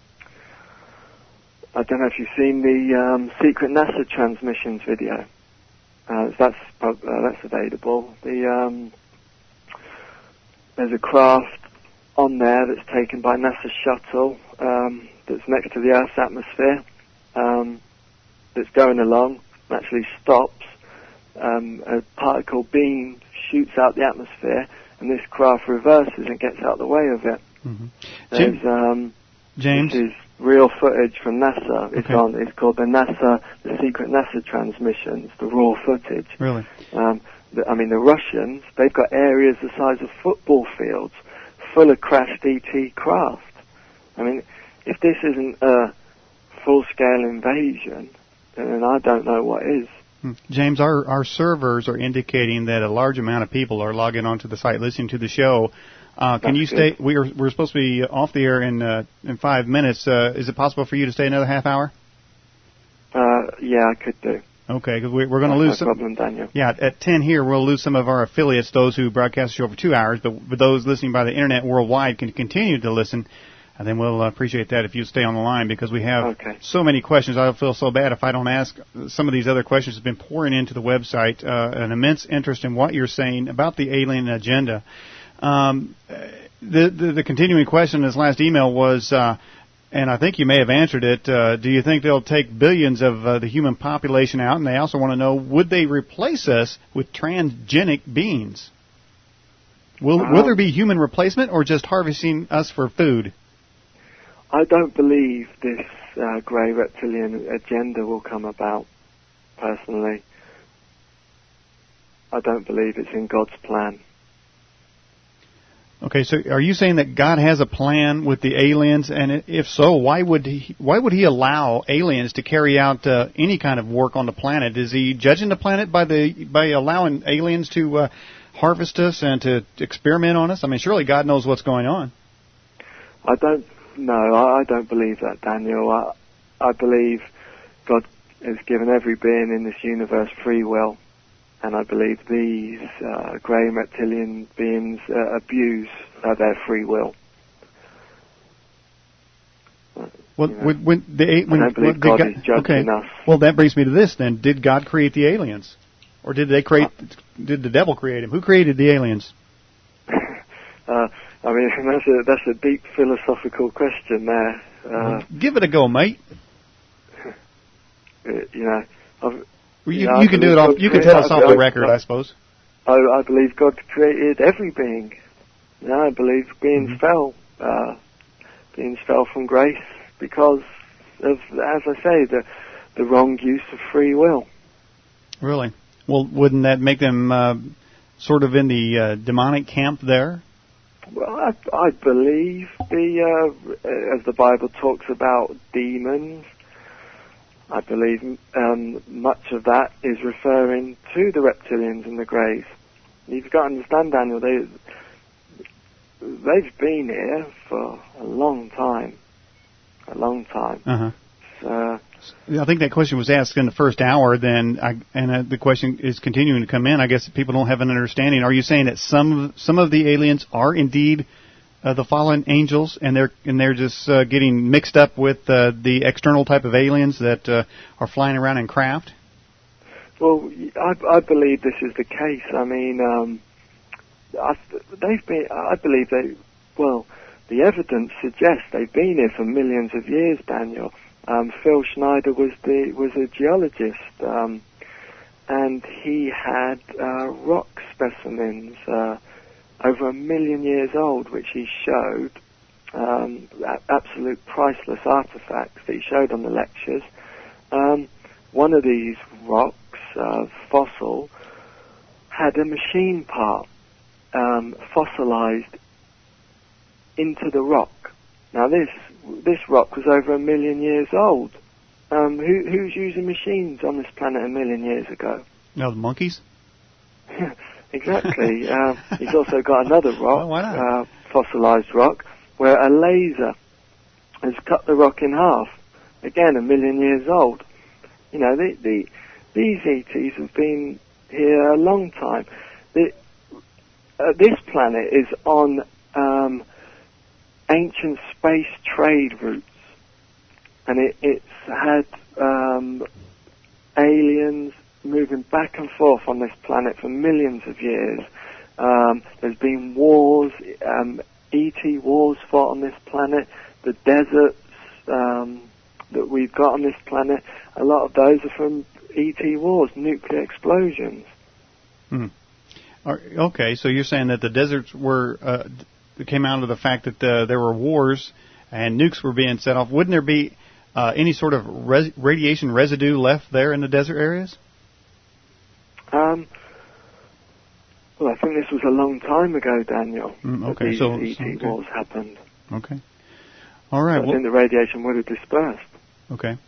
I don't know if you've seen the um, secret NASA transmissions video. Uh, that's uh, that's available. The um, there's a craft on there that's taken by NASA's shuttle um, that's next to the Earth's atmosphere, um, that's going along, actually stops. Um, a particle beam shoots out the atmosphere, and this craft reverses and gets out of the way of it. Mm-hmm. There's, um, James? This is real footage from NASA. It's okay. on. It's called the NASA, the secret NASA transmissions, the raw footage. Really? Um, the, I mean, the Russians, they've got areas the size of football fields full of crashed E T craft. I mean, if this isn't a full-scale invasion, then I don't know what is. James, our, our servers are indicating that a large amount of people are logging onto the site listening to the show. Uh, can That's you stay? Good. We are we're supposed to be off the air in uh, in five minutes. Uh, is it possible for you to stay another half hour? Uh, yeah, I could do. Okay, because we, we're going to lose no some. problem, Daniel. Yeah, at ten here, we'll lose some of our affiliates, those who broadcast the show for two hours. But, but those listening by the internet worldwide can continue to listen. And then we'll appreciate that if you stay on the line, because we have okay. so many questions. I feel so bad if I don't ask some of these other questions. Have been pouring into the website. Uh, an immense interest in what you're saying about the alien agenda. Um, the, the the continuing question in this last email was, uh, and I think you may have answered it. Uh, do you think they'll take billions of uh, the human population out? And they also want to know, would they replace us with transgenic beings? Will uh, will there be human replacement, or just harvesting us for food? I don't believe this uh, grey reptilian agenda will come about, personally. I don't believe it's in God's plan. Okay, so are you saying that God has a plan with the aliens, and if so, why would he, why would he allow aliens to carry out uh, any kind of work on the planet? Is he judging the planet by the by allowing aliens to uh, harvest us and to experiment on us? I mean, surely God knows what's going on. I don't No, I, I don't believe that, Daniel. I, I believe God has given every being in this universe free will, and I believe these uh, grey reptilian beings uh, abuse uh, their free will. Well, you know. when, when the when, I don't believe when God, God is judging okay. us. Well, that brings me to this. Then, did God create the aliens, or did they create? Uh, did the devil create him? Who created the aliens? uh, I mean, that's a that's a deep philosophical question there. Uh, well, give it a go, mate. You know, I've, well, you, you, know, you can do it off. God You can created, tell us off I, the record, I, I suppose. I, I believe God created every being. You know, I believe beings mm-hmm. fell. Uh, beings fell from grace because of, as I say, the the wrong use of free will. Really? Well, wouldn't that make them uh, sort of in the uh, demonic camp there? Well, I, I believe the uh, as the Bible talks about demons. I believe um, much of that is referring to the reptilians and the greys. You've got to understand, Daniel, they, they've been here for a long time. A long time. Uh-huh. So, I think that question was asked in the first hour, then, I, and uh, the question is continuing to come in. I guess people don't have an understanding. Are you saying that some some of the aliens are indeed Uh, the fallen angels, and they're and they're just uh, getting mixed up with uh, the external type of aliens that uh, are flying around in craft? Well, I, I believe this is the case. I mean, um, I, they've been. I believe they. Well, the evidence suggests they've been here for millions of years. Daniel, um, Phil Schneider was the was a geologist, um, and he had uh, rock specimens. Uh, over a million years old, which he showed, um, absolute priceless artifacts that he showed on the lectures. Um, one of these rocks, uh, fossil, had a machine part um, fossilized into the rock. Now this this rock was over a million years old. Um, who, who's using machines on this planet a million years ago? No, the monkeys? Exactly. uh, he's also got another rock, well, uh, fossilized rock, where a laser has cut the rock in half. Again, a million years old. You know, the, the, these E Ts have been here a long time. The, uh, this planet is on um, ancient space trade routes, and it, it's had um, aliens moving back and forth on this planet for millions of years. Um, there's been wars, um, E T wars fought on this planet. The deserts um, that we've got on this planet, a lot of those are from E T wars, nuclear explosions. Hmm. Okay, so you're saying that the deserts were uh, came out of the fact that uh, there were wars and nukes were being set off. Wouldn't there be uh, any sort of res- radiation residue left there in the desert areas? Um, well, I think this was a long time ago, Daniel. Mm, okay, that these so E T okay. wars happened. Okay, all right. So I well, think the radiation would have dispersed. Okay.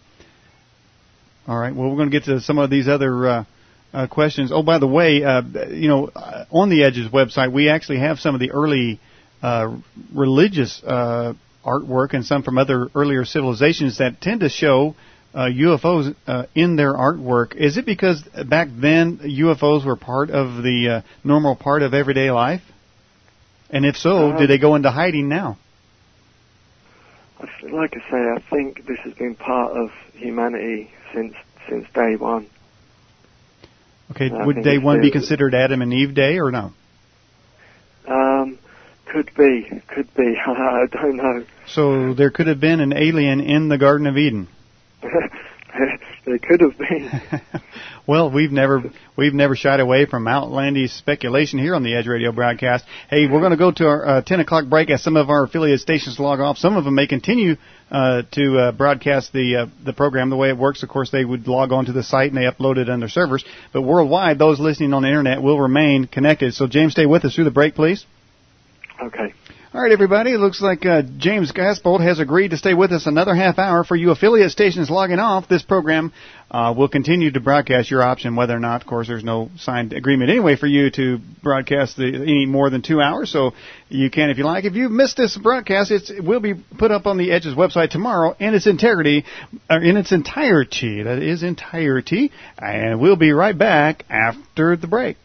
All right. Well, we're going to get to some of these other uh, uh, questions. Oh, by the way, uh, you know, on the Edge's website, we actually have some of the early uh, religious uh, artwork and some from other earlier civilizations that tend to show Uh, U F Os uh, in their artwork. Is it because back then U F Os were part of the uh, normal part of everyday life? And if so, um, did they go into hiding now? Like I say, I think this has been part of humanity since since day one. Okay, uh, would day one be considered Adam and Eve Day or no? Um, could be, could be. I don't know. So there could have been an alien in the Garden of Eden. They could have been. Well, we've never we've never shied away from outlandish speculation here on the Edge Radio broadcast. Hey, we're going to go to our uh, ten o'clock break as some of our affiliate stations log off. Some of them may continue uh, to uh, broadcast the uh, the program the way it works. Of course, they would log on to the site and they upload it on their servers. But worldwide, those listening on the internet will remain connected. So, James, stay with us through the break, please. Okay. All right, everybody. It looks like uh, James Casbolt has agreed to stay with us another half hour. For you affiliate stations logging off, this program uh, will continue to broadcast your option, whether or not, of course, there's no signed agreement anyway for you to broadcast the, any more than two hours. So you can, if you like. If you've missed this broadcast, it's, it will be put up on the Edge's website tomorrow in its integrity, or in its entirety. That is entirety. And we'll be right back after the break.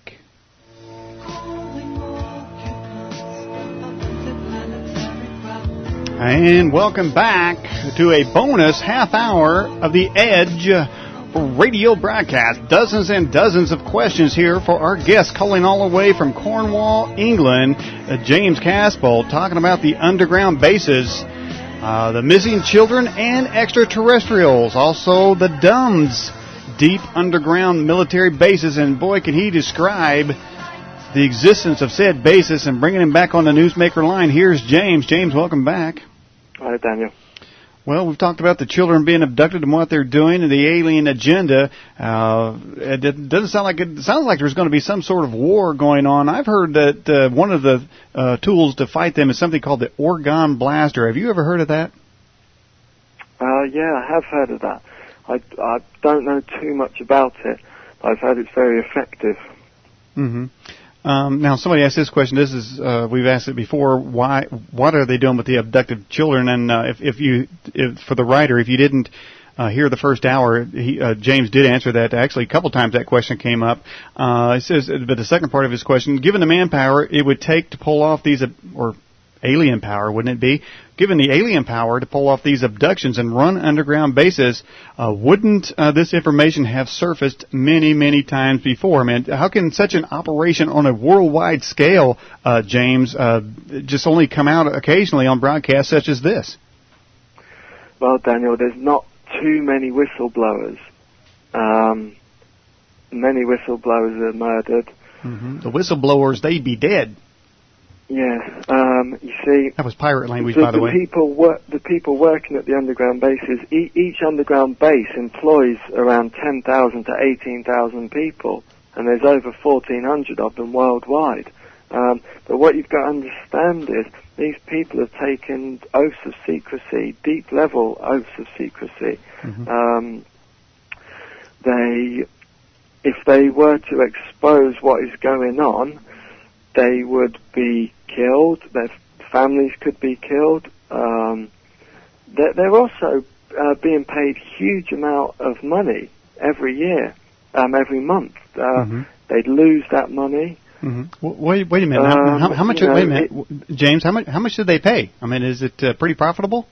And welcome back to a bonus half hour of the Edge radio broadcast. Dozens and dozens of questions here for our guest calling all the way from Cornwall, England, uh, James Casbolt, talking about the underground bases, uh, the missing children and extraterrestrials, also the D U M S, deep underground military bases, and boy, can he describe the existence of said bases and bringing him back on the Newsmaker line. Here's James. James, welcome back. Hi, Daniel. Well, we've talked about the children being abducted and what they're doing and the alien agenda. Uh, it doesn't sound like it, it sounds like there's going to be some sort of war going on. I've heard that uh, one of the uh, tools to fight them is something called the Orgon Blaster. Have you ever heard of that? Uh, yeah, I have heard of that. I, I don't know too much about it, but I've heard it's very effective. Mm-hmm. Um, now, somebody asked this question. This is uh, we've asked it before. Why? What are they doing with the abducted children? And uh, if, if you, if, for the writer, if you didn't uh, hear the first hour, he, uh, James did answer that. Actually, a couple times that question came up. Uh, it says, but the second part of his question: given the manpower it would take to pull off these, or alien power, wouldn't it be? Given the alien power to pull off these abductions and run underground bases, uh, wouldn't uh, this information have surfaced many, many times before? I mean, how can such an operation on a worldwide scale, uh, James, uh, just only come out occasionally on broadcasts such as this? Well, Daniel, there's not too many whistleblowers. Um, many whistleblowers are murdered. Mm-hmm. The whistleblowers, they'd be dead. Yeah, um, you see... That was pirate language, the, by the, the way. People wor- the people working at the underground bases, e- each underground base employs around ten thousand to eighteen thousand people, and there's over fourteen hundred of them worldwide. Um, but what you've got to understand is these people have taken oaths of secrecy, deep-level oaths of secrecy. Mm-hmm. Um, they, if they were to expose what is going on, they would be killed, their families could be killed. Um, they're, they're also uh, being paid huge amount of money every year, um, every month. Uh, mm-hmm. They'd lose that money. Mm-hmm. Wait, wait a minute. Um, how, how much? You know, wait a minute, it, James. How much? How much did they pay? I mean, is it uh, pretty profitable?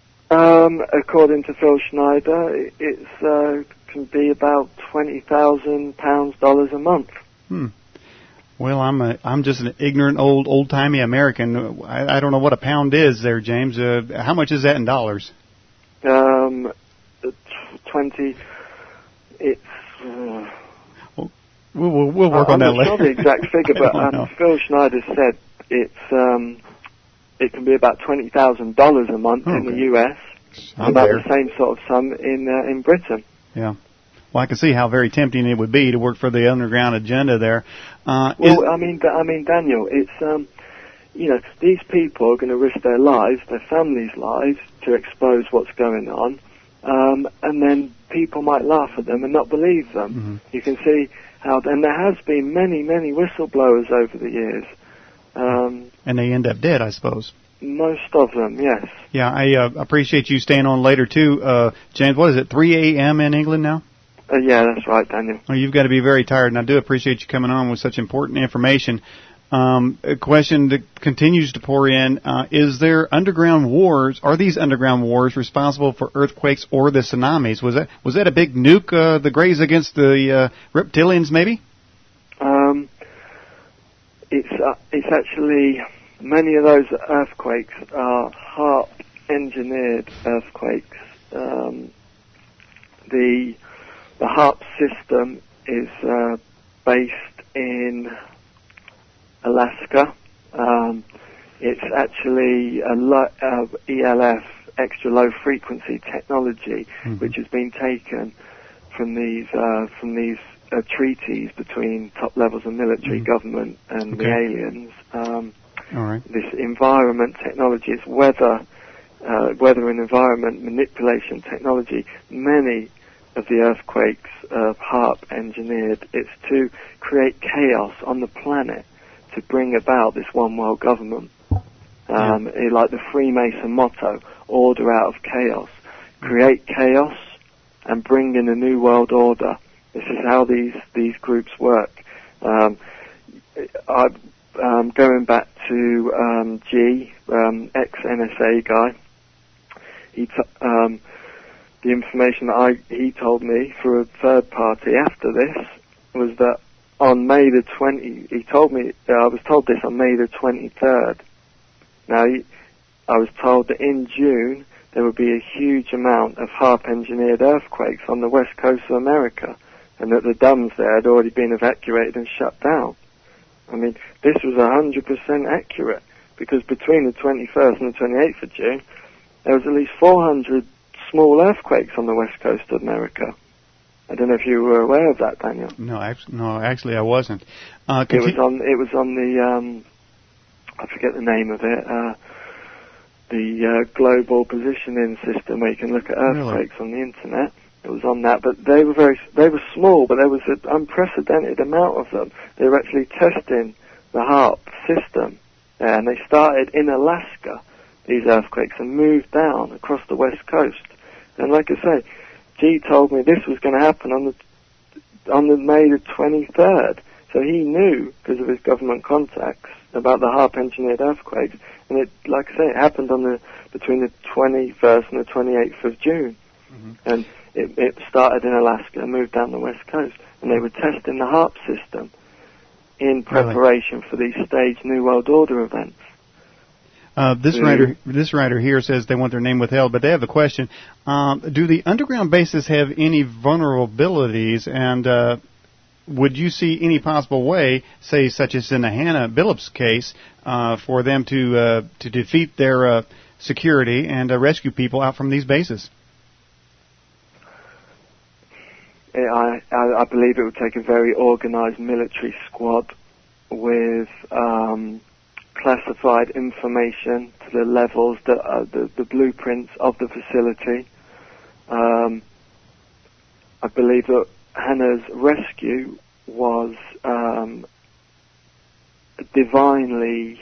Um, according to Phil Schneider, it it's, uh, can be about twenty thousand pounds dollars a month. Hmm. Well, I'm a, I'm just an ignorant old old timey American. I, I don't know what a pound is, there, James. Uh, how much is that in dollars? Um, twenty. It's. Uh, well, we'll we'll work I'm on that later. I'm not sure the exact figure, but um, Phil Schneider said it's um, it can be about twenty thousand dollars a month oh, in okay. the U S. I'm about there. the same sort of sum in uh, in Britain. Yeah. Well, I can see how very tempting it would be to work for the underground agenda there. Uh, well, I mean, I mean, Daniel, it's um, you know, these people are going to risk their lives, their families' lives, to expose what's going on, um, and then people might laugh at them and not believe them. Mm-hmm. You can see how, and there has been many, many whistleblowers over the years, um, and they end up dead, I suppose. Most of them, yes. Yeah, I uh, appreciate you staying on later too, uh, James. What is it, three a.m. in England now? Uh, yeah, that's right, Daniel. Well, you've got to be very tired, and I do appreciate you coming on with such important information. Um, a question that continues to pour in, uh, is there underground wars, are these underground wars responsible for earthquakes or the tsunamis? Was that was that a big nuke, uh, the Greys against the uh, reptilians, maybe? Um, it's, uh, it's actually, many of those earthquakes are HAARP-engineered earthquakes. Um, the... The HAARP system is uh, based in Alaska. Um, it's actually a lo- uh, E L F, extra low frequency technology, mm-hmm. which has been taken from these uh, from these uh, treaties between top levels of military mm-hmm. government and okay. the aliens. Um, All right. This environment technology, it's weather, uh, weather and environment manipulation technology. Many of the earthquakes of HAARP engineered. It's to create chaos on the planet, to bring about this one world government. Um, yeah. it, like the Freemason motto, order out of chaos. Create chaos and bring in a new world order. This is how these, these groups work. Um, I, um, going back to um, G, um, ex-N S A guy. He t- um, the information that I he told me through a third party after this was that on May the twentieth, he told me, uh, I was told this on May the twenty-third. Now, he, I was told that in June there would be a huge amount of HAARP-engineered earthquakes on the west coast of America, and that the dams there had already been evacuated and shut down. I mean, this was one hundred percent accurate, because between the twenty-first and the twenty-eighth of June, there was at least four hundred small earthquakes on the west coast of America. I don't know if you were aware of that, Daniel. No, actually, no, actually I wasn't. Uh, it was on. It was on the. Um, I forget the name of it. Uh, the uh, global positioning system, where you can look at earthquakes really? on the internet. It was on that, but they were very. They were small, but there was an unprecedented amount of them. They were actually testing the HAARP system, and they started in Alaska, these earthquakes, and moved down across the west coast. And like I say, G told me this was going to happen on the on the May the twenty-third. So he knew, because of his government contacts, about the HAARP-engineered earthquakes. And it, like I say, it happened on the between the twenty-first and the twenty-eighth of June. Mm-hmm. And it, it started in Alaska and moved down the west coast. And they were testing the HAARP system in preparation really? for these staged New World Order events. Uh, this writer, this writer here says they want their name withheld, but they have a question. Um, do the underground bases have any vulnerabilities, and uh, would you see any possible way, say, such as in the Hannah Billups case, uh, for them to uh, to defeat their uh, security and uh, rescue people out from these bases? I, I, I believe it would take a very organized military squad with um, classified information to the levels that are the, the blueprints of the facility. Um, I believe that Hannah's rescue was um, divinely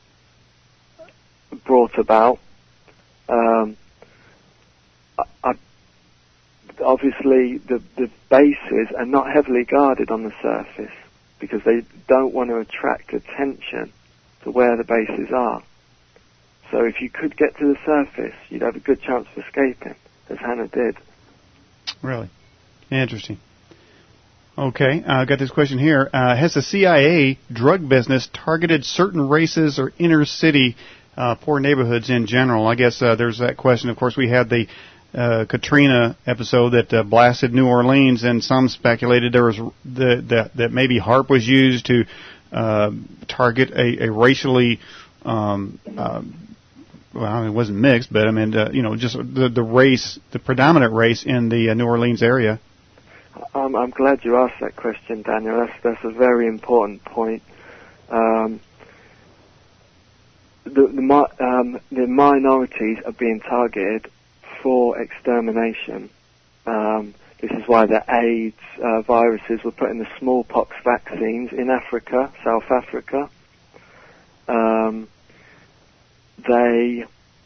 brought about. Um, I, I, obviously, the, the bases are not heavily guarded on the surface because they don't want to attract attention to where the bases are. So if you could get to the surface, you'd have a good chance of escaping, as Hannah did. Really? Interesting. Okay, I uh, got this question here. Uh, has the C I A drug business targeted certain races or inner city uh, poor neighborhoods in general? I guess uh, there's that question. Of course, we had the uh, Katrina episode that uh, blasted New Orleans, and some speculated there was the, that that maybe HAARP was used to uh, target a, a racially, um, uh, well, it wasn't mixed, but I mean, uh, you know, just the the race, the predominant race in the uh, New Orleans area. Um, I'm glad you asked that question, Daniel. That's that's a very important point. Um, the the, um, the minorities are being targeted for extermination. Um, this is why the AIDS uh, viruses were put in the smallpox vaccines in Africa, South Africa. Um, they,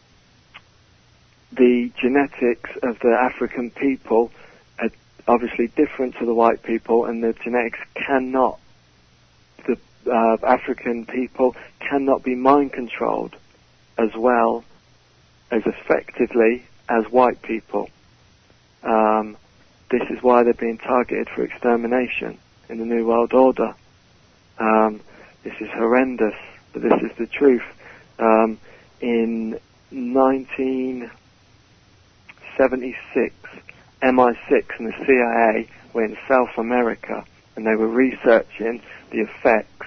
the genetics of the African people are obviously different to the white people, and the genetics cannot, the uh, African people cannot be mind controlled as well, as effectively as white people. Um, this is why they're being targeted for extermination in the New World Order. Um, this is horrendous, but this is the truth. Um, in nineteen seventy-six, M I six and the C I A were in South America, and they were researching the effects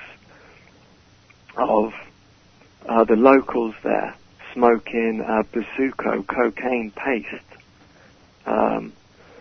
of uh, the locals there smoking uh, Basuco cocaine paste. Um,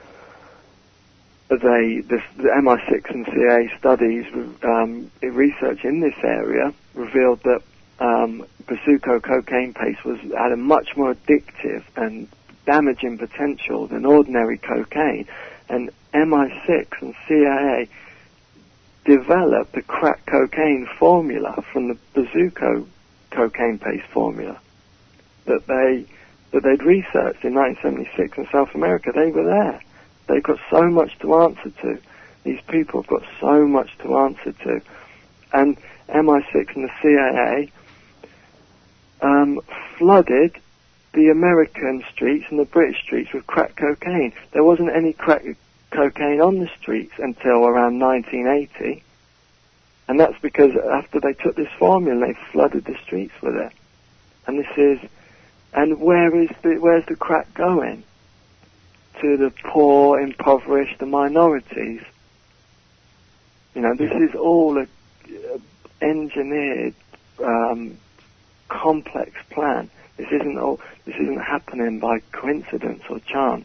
they, this, the M I six and C I A studies, um, research in this area revealed that um, Basuco cocaine paste was had a much more addictive and damaging potential than ordinary cocaine, and M I six and C I A developed the crack cocaine formula from the Basuco cocaine paste formula that they that they'd researched in nineteen seventy-six in South America. They were there. They've got so much to answer to. These people have got so much to answer to. And M I six and the C I A um, flooded the American streets and the British streets with crack cocaine. There wasn't any crack cocaine on the streets until around nineteen eighty. And that's because after they took this formula, they flooded the streets with it. And this is, and where is the, where's the crack going? To the poor, impoverished, the minorities. You know, this is all a, a engineered, um, complex plan. This isn't all, this isn't happening by coincidence or chance.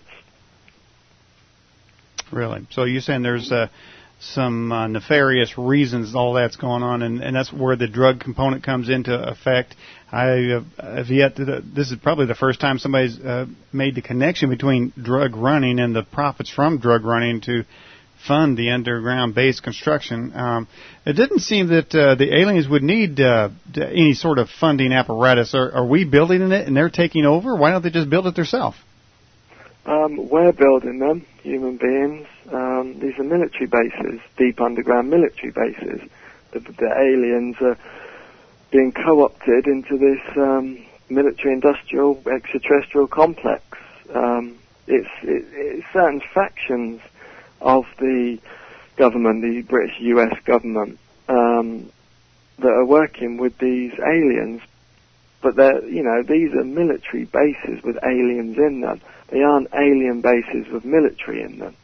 Really? So you're saying there's uh, some uh, nefarious reasons all that's going on, and, and that's where the drug component comes into effect. I uh, have yet to, this is probably the first time somebody's uh, made the connection between drug running and the profits from drug running to fund the underground base construction. Um, it didn't seem that uh, the aliens would need uh, any sort of funding apparatus. Are, are we building it and they're taking over? Why don't they just build it themselves? Um, we're building them, human beings. Um, these are military bases, deep underground military bases. The, the aliens are being co-opted into this um, military-industrial extraterrestrial complex. Um, it's, it, it's certain factions of the government, the British U S government, um, that are working with these aliens. But they're, you know, these are military bases with aliens in them. They aren't alien bases with military in them.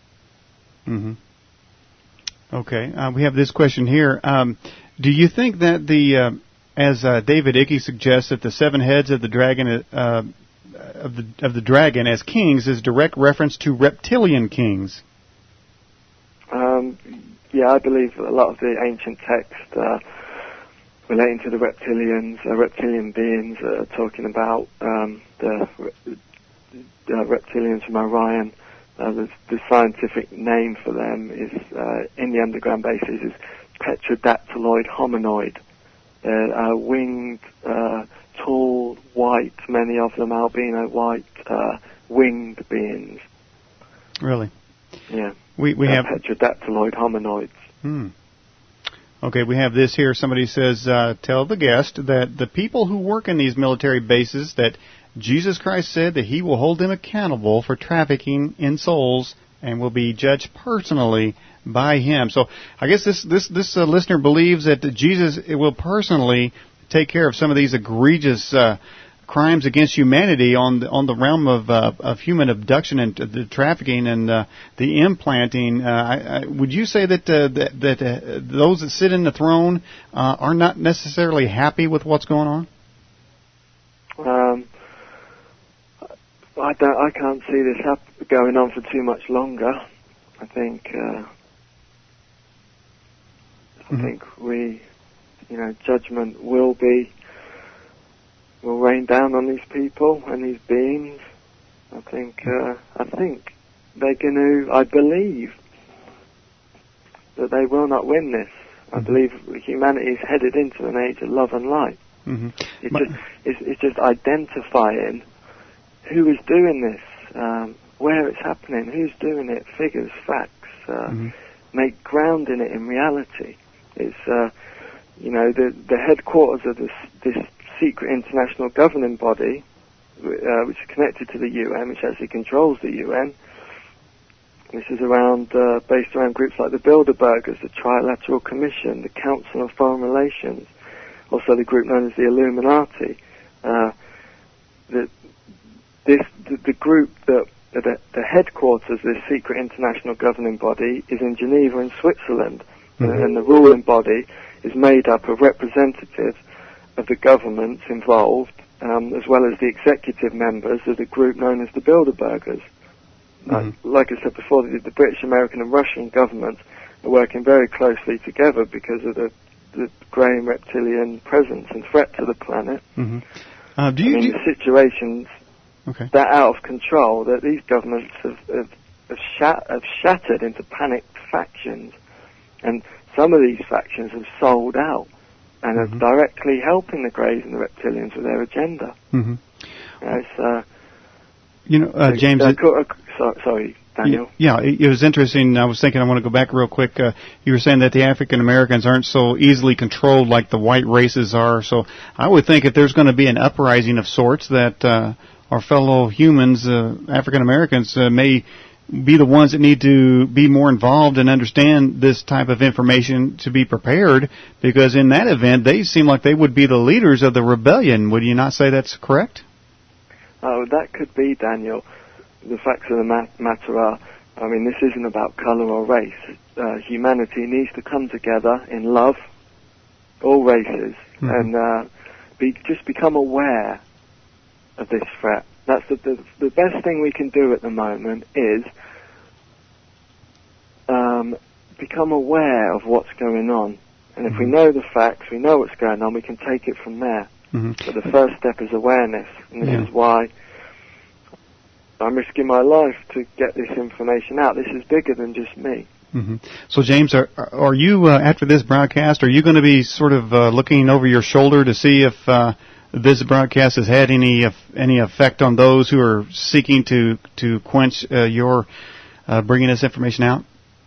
Mm-hmm. Okay. Uh, we have this question here. Um, do you think that the, uh, as uh, David Icke suggests, that the seven heads of the dragon, uh, of the of the dragon as kings is direct reference to reptilian kings? Um, yeah, I believe a lot of the ancient texts uh, relating to the reptilians, uh, reptilian beings, are talking about um, the, the reptilians from Orion. Uh, the, the scientific name for them is, uh, in the underground bases, is petrodactyloid hominoid. They're uh, winged, uh, tall, white, many of them albino white, uh, winged beings. Really? Yeah. We we uh, have petrodactyloid hominoids. Hmm. Okay, we have this here. Somebody says, uh, tell the guest that the people who work in these military bases, that Jesus Christ said that he will hold them accountable for trafficking in souls and will be judged personally by him. So I guess this this this uh, listener believes that Jesus will personally take care of some of these egregious uh, crimes against humanity on the, on the realm of uh, of human abduction and the trafficking and uh, the implanting. Uh, I, I, would you say that uh, that, that uh, those that sit in the throne uh, are not necessarily happy with what's going on? Um, I don't. I can't see this hap- going on for too much longer. I think. Uh, I mm-hmm. think we, you know, judgment will be. will rain down on these people and these beings. I think, uh, I think they're going to, I believe that they will not win this. I mm-hmm. believe humanity is headed into an age of love and light. Mm-hmm. It's, but, just, it's, it's just identifying who is doing this, um, where it's happening, who's doing it, figures, facts, uh, mm-hmm. make grounding it in reality. It's, uh, you know, the, the headquarters of this, this secret international governing body, uh, which is connected to the U N, which actually controls the U N. This is around, uh, based around groups like the Bilderbergers, the Trilateral Commission, the Council on Foreign Relations, also the group known as the Illuminati. Uh, the, this, the, the group that, the, the headquarters of this secret international governing body is in Geneva in Switzerland, mm-hmm. and, and the ruling body is made up of representatives of the governments involved, um, as well as the executive members of the group known as the Bilderbergers. Mm-hmm. Uh, like I said before, the, the British, American and Russian governments are working very closely together because of the, the grey reptilian presence and threat to the planet. Mm-hmm. uh, do you, I mean, do you... the situations okay. that are out of control, that these governments have, have, have, shat- have shattered into panicked factions, and some of these factions have sold out and mm-hmm. are directly helping the Greys and the reptilians with their agenda. Mm-hmm. You know, it's, uh, you know uh, James... Uh, it... co- uh, so, sorry, Daniel? Yeah, it, it was interesting. I was thinking I want to go back real quick. Uh, you were saying that the African Americans aren't so easily controlled like the white races are. So I would think if there's going to be an uprising of sorts that uh, our fellow humans, uh, African Americans, uh, may be the ones that need to be more involved and understand this type of information to be prepared, because in that event they seem like they would be the leaders of the rebellion. Would you not say that's correct? Oh, that could be, Daniel. The facts of the mat- matter are, I mean, this isn't about colour or race. Uh, humanity needs to come together in love, all races, mm-hmm. and uh, be, just become aware of this threat. That's the, the, the best thing we can do at the moment is um, become aware of what's going on. And if mm-hmm. we know the facts, we know what's going on, we can take it from there. Mm-hmm. But the first step is awareness, and this yeah. is why I'm risking my life to get this information out. This is bigger than just me. Mm-hmm. So, James, are, are you, uh, after this broadcast, are you going to be sort of uh, looking over your shoulder to see if uh, this broadcast has had any any effect on those who are seeking to, to quench uh, your uh, bringing this information out?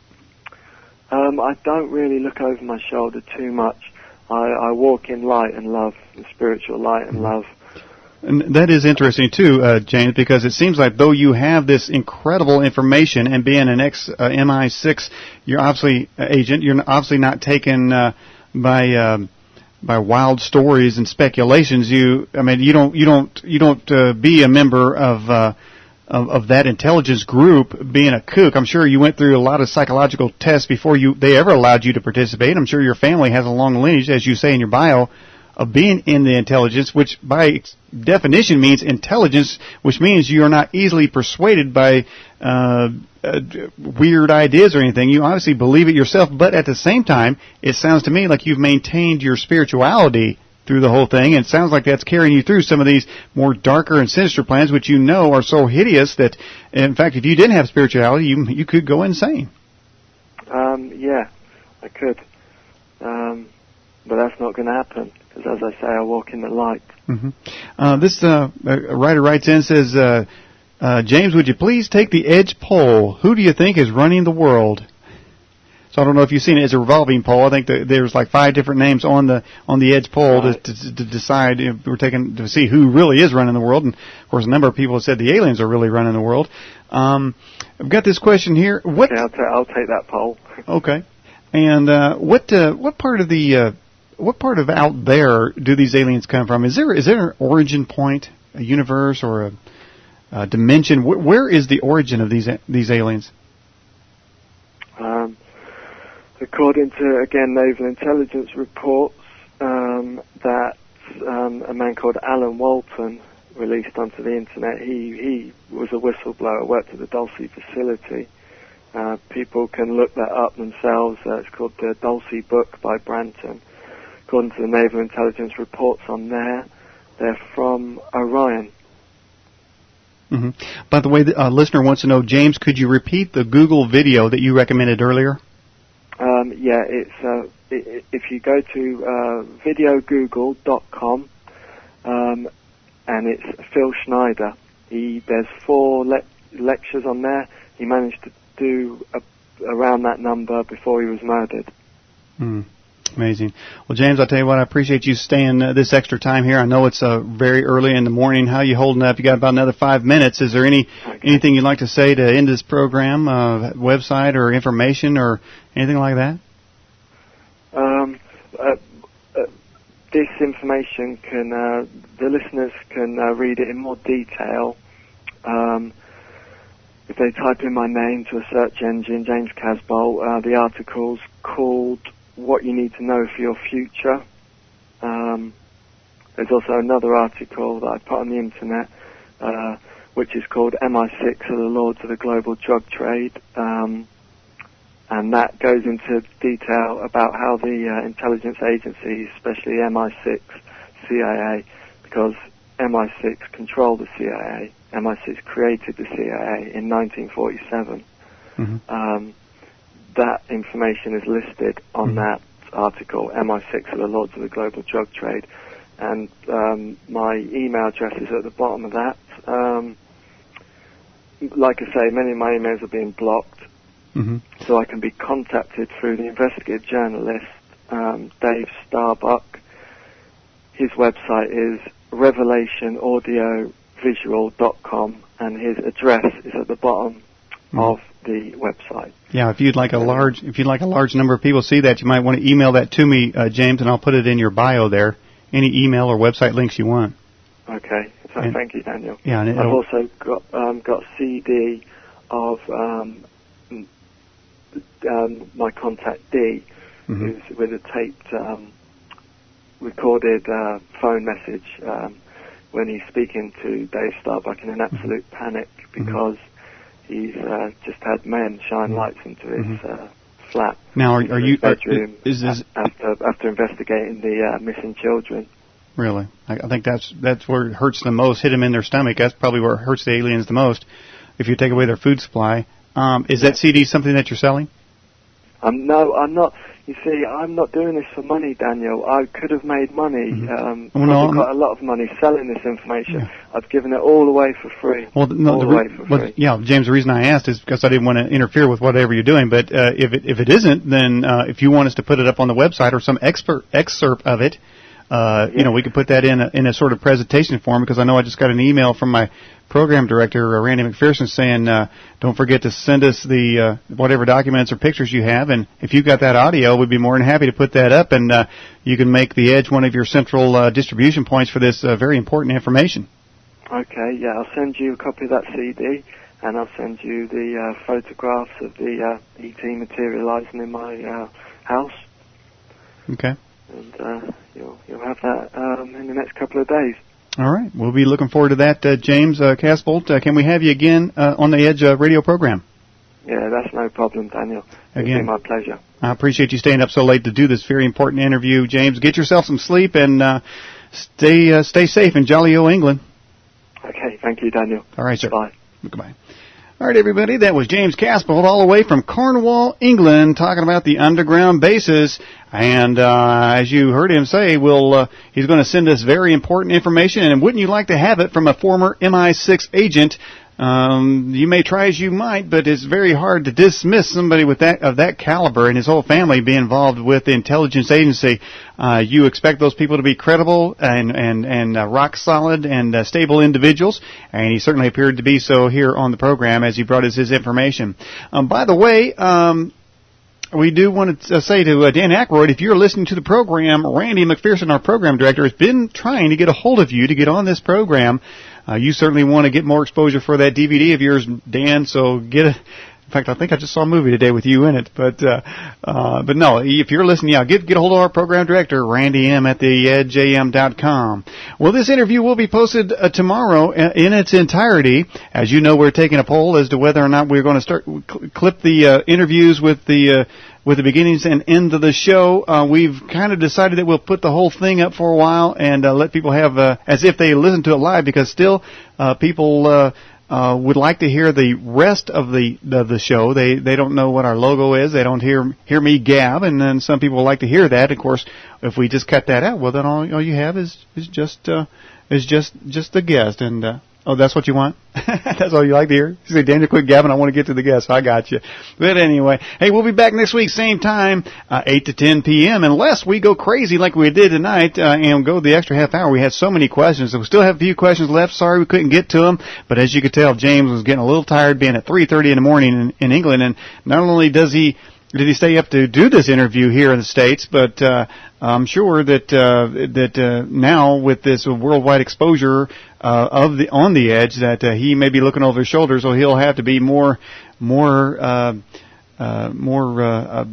Um, I don't really look over my shoulder too much. I, I walk in light and love, in spiritual light and love. And that is interesting, too, uh, James, because it seems like though you have this incredible information, and being an ex-M I six, you're obviously uh, agent, you're obviously not taken uh, by uh, by wild stories and speculations. You, I mean, you don't, you don't, you don't uh, be a member of, uh, of of that intelligence group being a kook. I'm sure you went through a lot of psychological tests before you they ever allowed you to participate. I'm sure your family has a long lineage, as you say in your bio, of being in the intelligence, which by definition means intelligence, which means you are not easily persuaded by uh, uh, weird ideas or anything. You obviously believe it yourself, but at the same time, it sounds to me like you've maintained your spirituality through the whole thing, and it sounds like that's carrying you through some of these more darker and sinister plans, which you know are so hideous that, in fact, if you didn't have spirituality, you you could go insane. Um, yeah, I could. Um, but that's not going to happen. Because, as I say, I walk in the light. Mm-hmm. Uh, this uh, writer writes in, says, uh, uh, James, would you please take the Edge poll? Who do you think is running the world? So I don't know if you've seen it. It's a revolving poll. I think that there's like five different names on the on the Edge poll right. to, to, to decide if we're taking to see who really is running the world. And of course, a number of people have said the aliens are really running the world. Um, I've got this question here. What? Okay, I'll, ta- I'll take that poll. Okay. And uh, what uh, what part of the uh, What part of out there do these aliens come from? Is there is there an origin point, a universe, or a, a dimension? Where, where is the origin of these these aliens? Um, according to, again, naval intelligence reports um, that um, a man called Alan Walton released onto the internet. He he was a whistleblower, worked at the Dulce facility. Uh, people can look that up themselves. Uh, it's called the Dulce Book by Branton. According to the naval intelligence reports on there, they're from Orion. Mm-hmm. By the way, the uh, listener wants to know, James, could you repeat the Google video that you recommended earlier? Um, yeah, it's uh, it, if you go to uh, video google dot com, um, and it's Phil Schneider. He there's four le- lectures on there. He managed to do a, around that number before he was murdered. Mm. Amazing. Well, James, I'll tell you what, I appreciate you staying uh, this extra time here. I know it's uh, very early in the morning. How are you holding up? You got about another five minutes. Is there any okay. anything you'd like to say to end this program, uh, website or information or anything like that? Um, uh, uh, this information can, uh, the listeners can uh, read it in more detail. Um, if they type in my name to a search engine, James Casbolt, uh, the article's called What You Need to Know for Your Future. Um, there's also another article that I put on the internet, uh, which is called M I six are the Lords of the Global Drug Trade. Um, and that goes into detail about how the uh, intelligence agencies, especially M I six, C I A, because M I six controlled the C I A, M I six created the C I A in nineteen forty-seven. Mm-hmm. Um, that information is listed on mm-hmm. that article, M I six are the Lords of the Global Drug Trade. And um, my email address is at the bottom of that. Um, like I say, many of my emails are being blocked, mm-hmm. so I can be contacted through the investigative journalist, um, Dave Starbuck. His website is revelation audio visual dot com, and his address is at the bottom mm-hmm. of the website. Yeah, if you'd like a large, if you'd like a large number of people to see that, you might want to email that to me, uh, James, and I'll put it in your bio there. Any email or website links you want. Okay, so and, thank you, Daniel. Yeah, and I've also got um, got a C D of um, um, my contact D, mm-hmm. who's with a taped, um, recorded uh, phone message um, when he's speaking to Dave Starbuck in an absolute mm-hmm. panic because mm-hmm. he's uh, just had men shine mm-hmm. lights into his mm-hmm. uh, flat. Now, are, are you bedroom is this after after investigating the uh, missing children? Really, I, I think that's that's where it hurts the most. Hit them in their stomach. That's probably where it hurts the aliens the most. If you take away their food supply, um, is that C D something that you're selling? Um, no, I'm not. You see, I'm not doing this for money, Daniel. I could have made money. Mm-hmm. Um, well, no, I've got a lot of money selling this information. Yeah. I've given it all away for free. Well, no, all the away re- for well, free. Yeah, James. The reason I asked is because I didn't want to interfere with whatever you're doing. But uh, if it if it isn't, then uh, if you want us to put it up on the website or some expert excerpt of it. Uh, yeah. You know, we could put that in a, in a sort of presentation form because I know I just got an email from my program director, uh, Randy McPherson, saying, uh, don't forget to send us the, uh, whatever documents or pictures you have. And if you've got that audio, we'd be more than happy to put that up. And, uh, you can make the Edge one of your central, uh, distribution points for this, uh, very important information. Okay, yeah, I'll send you a copy of that C D and I'll send you the, uh, photographs of the, uh, E T materializing in my, uh, house. Okay. And, uh, you'll, you'll have that, um, in the next couple of days. All right. We'll be looking forward to that, uh, James uh, Casbolt. Uh, can we have you again uh, on the Edge uh, radio program? Yeah, that's no problem, Daniel. It'll again, be my pleasure. I appreciate you staying up so late to do this very important interview, James. Get yourself some sleep and uh, stay uh, stay safe in jolly old England. Okay. Thank you, Daniel. All right, sir. Bye. Goodbye. All right, everybody, that was James Casbolt all the way from Cornwall, England, talking about the underground bases. And uh, as you heard him say, we'll, uh, he's going to send us very important information. And wouldn't you like to have it from a former M I six agent? Um, you may try as you might, but it's very hard to dismiss somebody with that of that caliber and his whole family be involved with the intelligence agency. Uh, you expect those people to be credible and and and uh, rock solid and uh, stable individuals, and he certainly appeared to be so here on the program as he brought us his information. Um, by the way, um, we do want to say to uh, Dan Aykroyd, if you're listening to the program, Randy McPherson, our program director, has been trying to get a hold of you to get on this program. Uh, you certainly want to get more exposure for that D V D of yours, Dan, so get a... In fact, I think I just saw a movie today with you in it, but uh, uh, but no, if you're listening, yeah, get get a hold of our program director, Randy M at the edge a m dot com. Well, this interview will be posted uh, tomorrow in its entirety. As you know, we're taking a poll as to whether or not we're going to start cl- clip the uh, interviews with the uh, with the beginnings and end of the show. Uh, we've kind of decided that we'll put the whole thing up for a while and uh, let people have uh, as if they listen to it live, because still uh, people. Uh, Uh, would like to hear the rest of the of the show. They they don't know what our logo is. They don't hear hear me gab, and then some people like to hear that. Of course, if we just cut that out, well, then all, all you have is is just uh, is just just the guest. And uh, oh, that's what you want? That's all you like to hear? You say, Daniel, quit gabbing. I want to get to the guest. I got you. But anyway, hey, we'll be back next week, same time, uh, eight to ten p.m. Unless we go crazy like we did tonight uh, and go the extra half hour. We had so many questions. So we still have a few questions left. Sorry we couldn't get to them. But as you could tell, James was getting a little tired being at three thirty in the morning in, in England. And not only does he did he stay up to do this interview here in the States, but uh, I'm sure that uh, that uh, now with this worldwide exposure uh, of the on the Edge, that uh, he may be looking over his shoulder, so he'll have to be more more uh, uh, more. Uh, uh,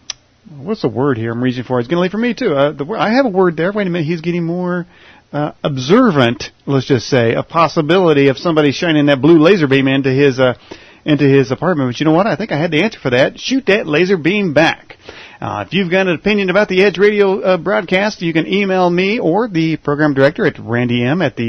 what's the word here I'm reaching for? It's going to leave for me too. Uh, the word, I have a word there. Wait a minute. He's getting more uh, observant. Let's just say a possibility of somebody shining that blue laser beam into his. Uh, into his apartment. But you know what? I think I had the answer for that. Shoot that laser beam back. Uh, if you've got an opinion about the Edge Radio uh, broadcast, you can email me or the program director at Randy M at the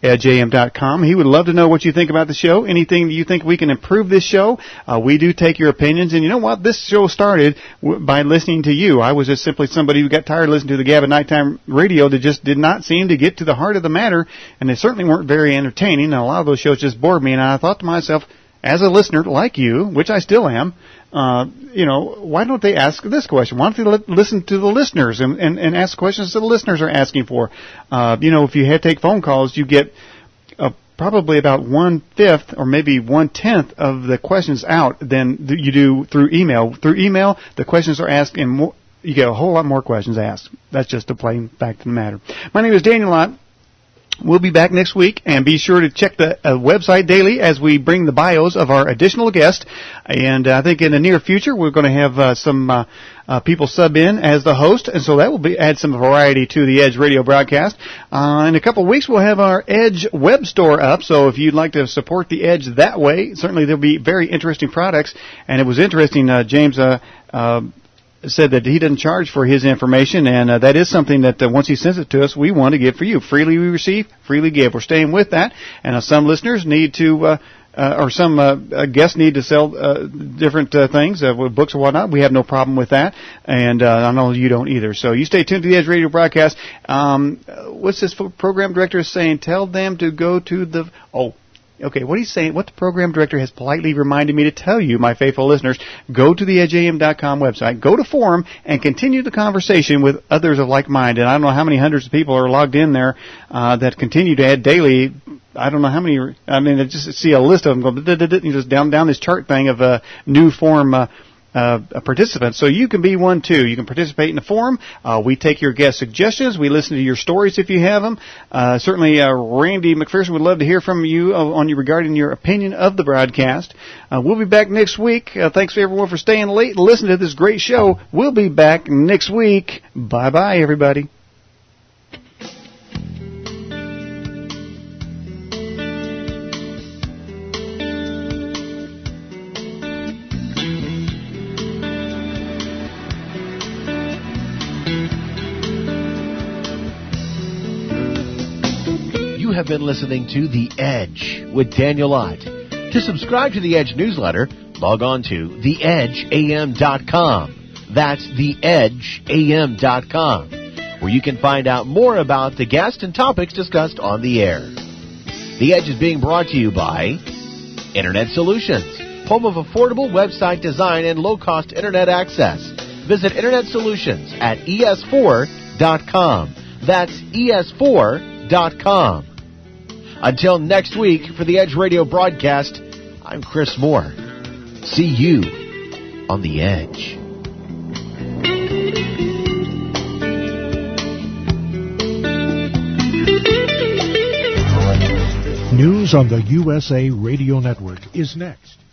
edge a m dot com. He would love to know what you think about the show, anything that you think we can improve this show. Uh, we do take your opinions, and you know what? This show started w- by listening to you. I was just simply somebody who got tired of listening to the Gab at Nighttime Radio that just did not seem to get to the heart of the matter, and they certainly weren't very entertaining, and a lot of those shows just bored me, and I thought to myself, as a listener like you, which I still am, uh, you know, why don't they ask this question? Why don't they li- listen to the listeners and, and, and ask questions that the listeners are asking for? Uh, you know, if you had to take phone calls, you get uh, probably about one-fifth or maybe one-tenth of the questions out than th- you do through email. Through email, the questions are asked in more, you get a whole lot more questions asked. That's just a plain fact of the matter. My name is Daniel Lott. We'll be back next week, and be sure to check the uh, website daily as we bring the bios of our additional guests. And uh, I think in the near future we're going to have uh, some uh, uh, people sub in as the host, and so that will be add some variety to the Edge radio broadcast. Uh, in a couple of weeks we'll have our Edge web store up, so if you'd like to support the Edge that way, certainly there'll be very interesting products. And it was interesting, uh, James. Uh, uh, said that he doesn't charge for his information, and uh, that is something that uh, once he sends it to us, we want to give for you. Freely we receive, freely give. We're staying with that, and uh, some listeners need to, uh, uh, or some uh, uh, guests need to sell uh, different uh, things, uh, with books or whatnot. We have no problem with that, and uh, I know you don't either. So you stay tuned to the Edge Radio broadcast. Um, what's this program director saying? Tell them to go to the, oh, Okay, what he's saying, what the program director has politely reminded me to tell you, my faithful listeners, go to the edge a m dot com website, go to forum, and continue the conversation with others of like mind. And I don't know how many hundreds of people are logged in there uh, that continue to add daily. I don't know how many. I mean, I just see a list of them going just down down this chart thing of uh, new forum uh, Uh, participants. So you can be one too. You can participate in the forum. Uh, we take your guest suggestions. We listen to your stories if you have them. Uh, certainly, uh, Randy McPherson would love to hear from you uh, on you regarding your opinion of the broadcast. Uh, we'll be back next week. Uh, thanks everyone for staying late and listening to this great show. We'll be back next week. Bye bye, everybody. You have been listening to The Edge with Daniel Lott. To subscribe to The Edge newsletter, log on to the edge a m dot com. That's the edge a m dot com, where you can find out more about the guests and topics discussed on the air. The Edge is being brought to you by Internet Solutions, home of affordable website design and low-cost Internet access. Visit Internet Solutions at e s four dot com. That's e s four dot com. Until next week for the Edge Radio broadcast, I'm Chris Moore. See you on the Edge. News on the U S A Radio Network is next.